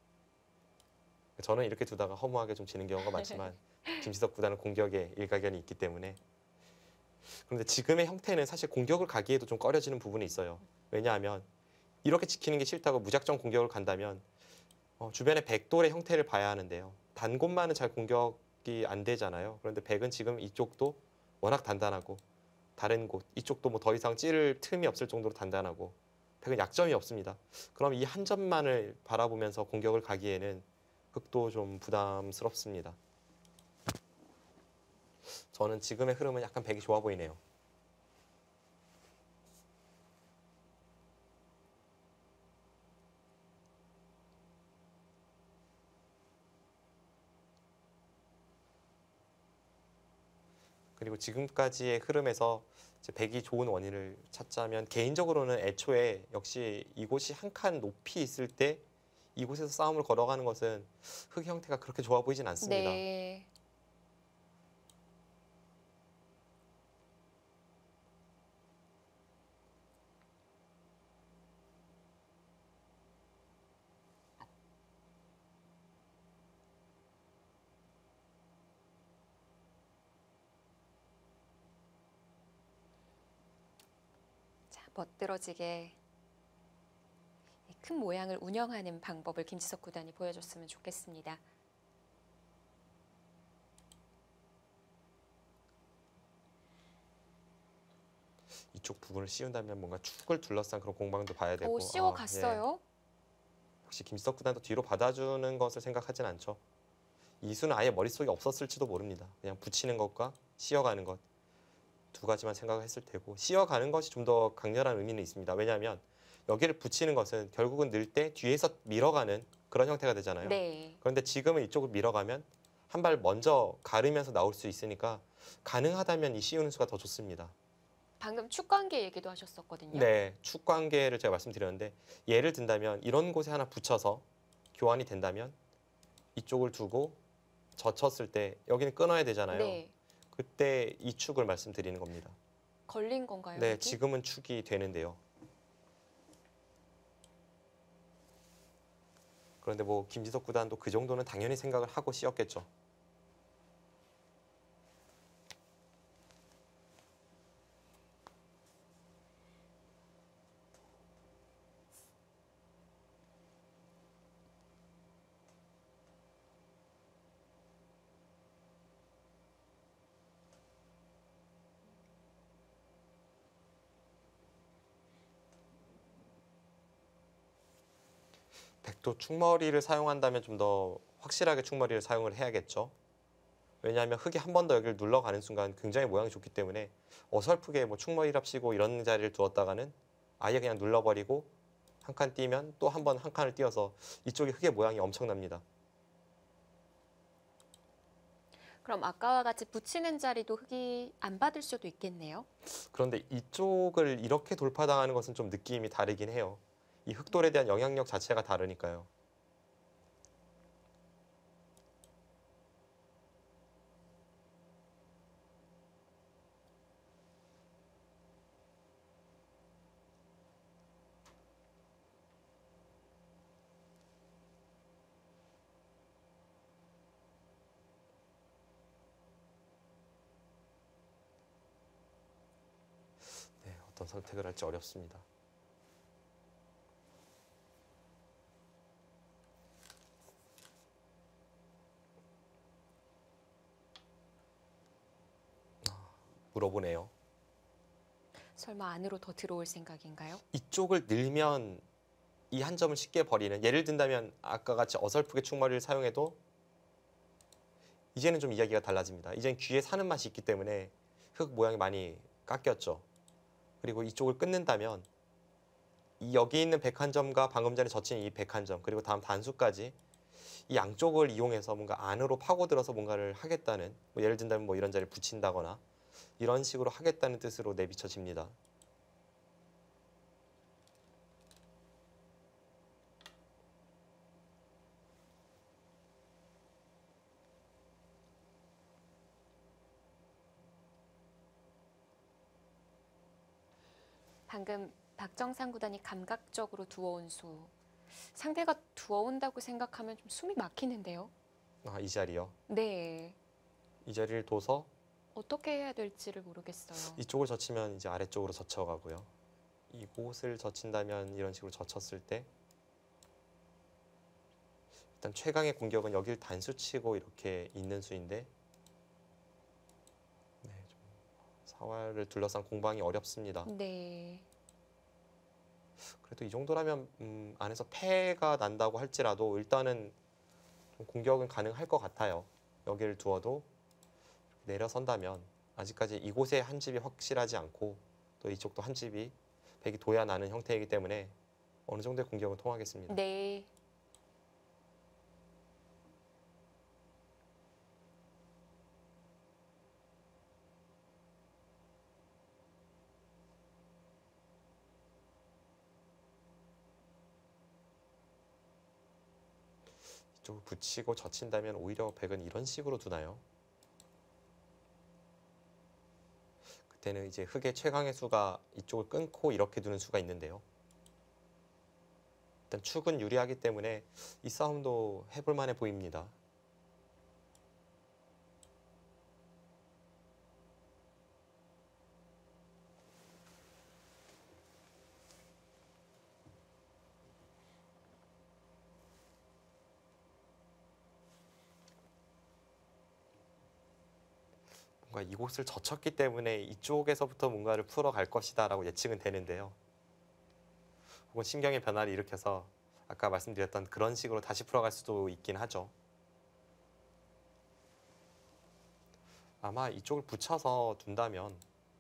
저는 이렇게 두다가 허무하게 좀 지는 경우가 많지만 김지석 구단은 공격에 일가견이 있기 때문에. 그런데 지금의 형태는 사실 공격을 가기에도 좀 꺼려지는 부분이 있어요. 왜냐하면 이렇게 지키는 게 싫다고 무작정 공격을 간다면 어, 주변의 백돌의 형태를 봐야 하는데요. 단곳만은 잘 공격이 안 되잖아요. 그런데 백은 지금 이쪽도 워낙 단단하고 다른 곳 이쪽도 뭐 더 이상 찌를 틈이 없을 정도로 단단하고 백은 약점이 없습니다. 그럼 이 한 점만을 바라보면서 공격을 가기에는 흑도 좀 부담스럽습니다. 저는 지금의 흐름은 약간 백이 좋아 보이네요. 그리고 지금까지의 흐름에서 이제 백이 좋은 원인을 찾자면 개인적으로는 애초에 역시 이곳이 한 칸 높이 있을 때 이곳에서 싸움을 걸어가는 것은 흑 형태가 그렇게 좋아 보이진 않습니다. 네. 자, 멋들어지게 이 큰 모양을 운영하는 방법을 김지석 구단이 보여줬으면 좋겠습니다. 이쪽 부분을 씌운다면 뭔가 축을 둘러싼 그런 공방도 봐야 되고. 오, 씌워 아, 갔어요. 예. 혹시 김지석 구단도 뒤로 받아주는 것을 생각하진 않죠. 이 수는 아예 머릿속에 없었을지도 모릅니다. 그냥 붙이는 것과 씌어가는 것 두 가지만 생각을 했을 테고 씌어가는 것이 좀 더 강렬한 의미는 있습니다. 왜냐하면 여기를 붙이는 것은 결국은 늘 때 뒤에서 밀어가는 그런 형태가 되잖아요. 네. 그런데 지금은 이쪽을 밀어가면 한 발 먼저 가르면서 나올 수 있으니까 가능하다면 이 씌우는 수가 더 좋습니다. 방금 축관계 얘기도 하셨었거든요. 네, 축 관계를 제가 말씀드렸는데 예를 든다면 이런 곳에 하나 붙여서 교환이 된다면 이쪽을 두고 젖혔을 때 여기는 끊어야 되잖아요. 네. 그때 이 축을 말씀드리는 겁니다. 걸린 건가요? 네, 여기? 지금은 축이 되는데요. 그런데 뭐 김지석 구단도 그 정도는 당연히 생각을 하고 씌었겠죠. 백도 축머리를 사용한다면 좀 더 확실하게 축머리를 사용을 해야겠죠. 왜냐하면 흙이 한 번 더 여기를 눌러가는 순간 굉장히 모양이 좋기 때문에 어설프게 뭐 축머리랍시고 이런 자리를 두었다가는 아예 그냥 눌러버리고 한 칸 띄면 또 한 번 한 칸을 띄어서 이쪽이 흙의 모양이 엄청납니다. 그럼 아까와 같이 붙이는 자리도 흙이 안 받을 수도 있겠네요. 그런데 이쪽을 이렇게 돌파당하는 것은 좀 느낌이 다르긴 해요. 이 흑돌에 대한 영향력 자체가 다르니까요. 네, 어떤 선택을 할지 어렵습니다. 물어보네요. 설마 안으로 더 들어올 생각인가요? 이쪽을 늘면 이 한 점을 쉽게 버리는, 예를 든다면 아까 같이 어설프게 충머리를 사용해도 이제는 좀 이야기가 달라집니다. 이제는 귀에 사는 맛이 있기 때문에 흙 모양이 많이 깎였죠. 그리고 이쪽을 끊는다면 이 여기 있는 백한 점과 방금 전에 젖힌 이 백한 점 그리고 다음 단수까지 이 양쪽을 이용해서 뭔가 안으로 파고들어서 뭔가를 하겠다는, 뭐 예를 든다면 뭐 이런 자리를 붙인다거나 이런 식으로 하겠다는 뜻으로 내비쳐집니다. 방금 박정상 구단이 감각적으로 두어온 수. 상대가 두어온다고 생각하면 좀 숨이 막히는데요. 아, 이 자리요. 네. 이 자리를 둬서 어떻게 해야 될지를 모르겠어요. 이쪽을 젖히면 이제 아래쪽으로 젖혀가고요. 이곳을 젖힌다면 이런 식으로 젖혔을 때 일단 최강의 공격은 여길 단수치고 이렇게 있는 수인데, 네, 좀 사활을 둘러싼 공방이 어렵습니다. 네. 그래도 이 정도라면 음, 안에서 패가 난다고 할지라도 일단은 좀 공격은 가능할 것 같아요. 여기를 두어도 내려선다면 아직까지 이곳에 한 집이 확실하지 않고 또 이쪽도 한 집이 백이 둬야 나는 형태이기 때문에 어느 정도의 공격은 통하겠습니다. 네. 이쪽을 붙이고 젖힌다면 오히려 백은 이런 식으로 두나요? 그때는 이제 흑의 최강의 수가 이쪽을 끊고 이렇게 두는 수가 있는데요. 일단 축은 유리하기 때문에 이 싸움도 해볼 만해 보입니다. 뭔가 이곳을 젖혔기 때문에 이쪽에서부터 뭔가를 풀어갈 것이다 라고 예측은 되는데요. 혹은 신경의 변화를 일으켜서 아까 말씀드렸던 그런 식으로 다시 풀어갈 수도 있긴 하죠. 아마 이쪽을 붙여서 둔다면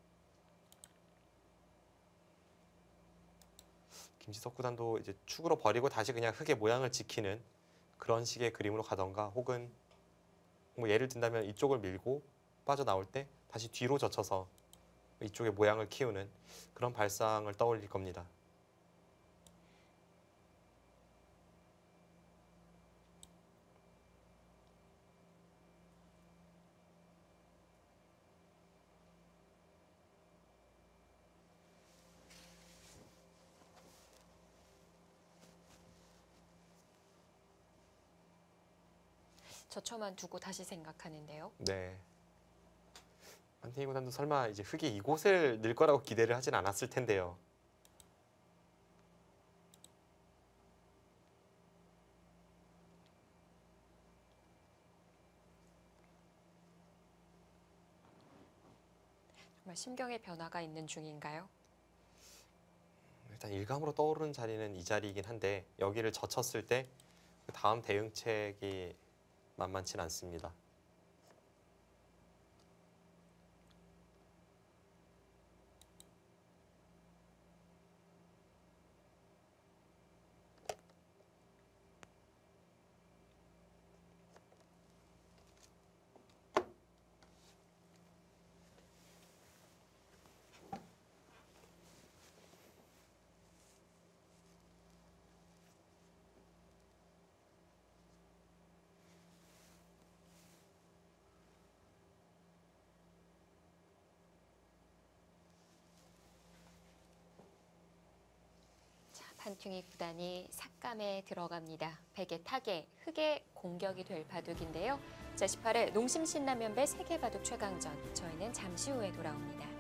김지석 구단도 이제 축으로 버리고 다시 그냥 흙의 모양을 지키는 그런 식의 그림으로 가던가, 혹은 뭐 예를 든다면 이쪽을 밀고 빠져나올 때 다시 뒤로 젖혀서 이쪽의 모양을 키우는 그런 발상을 떠올릴 겁니다. 저처만 두고 다시 생각하는데요. 네. 판테이 구단도 설마 이제 흙이 이곳을 늘 거라고 기대를 하진 않았을 텐데요. 정말 심경의 변화가 있는 중인가요? 일단 일감으로 떠오르는 자리는 이 자리이긴 한데 여기를 젖혔을 때 그 다음 대응책이 만만치 않습니다. 판퉁이 구단이 삭감에 들어갑니다. 백의 타계, 흑의 공격이 될 바둑인데요. 자, 십팔 회 농심신라면배 세계바둑 최강전. 저희는 잠시 후에 돌아옵니다.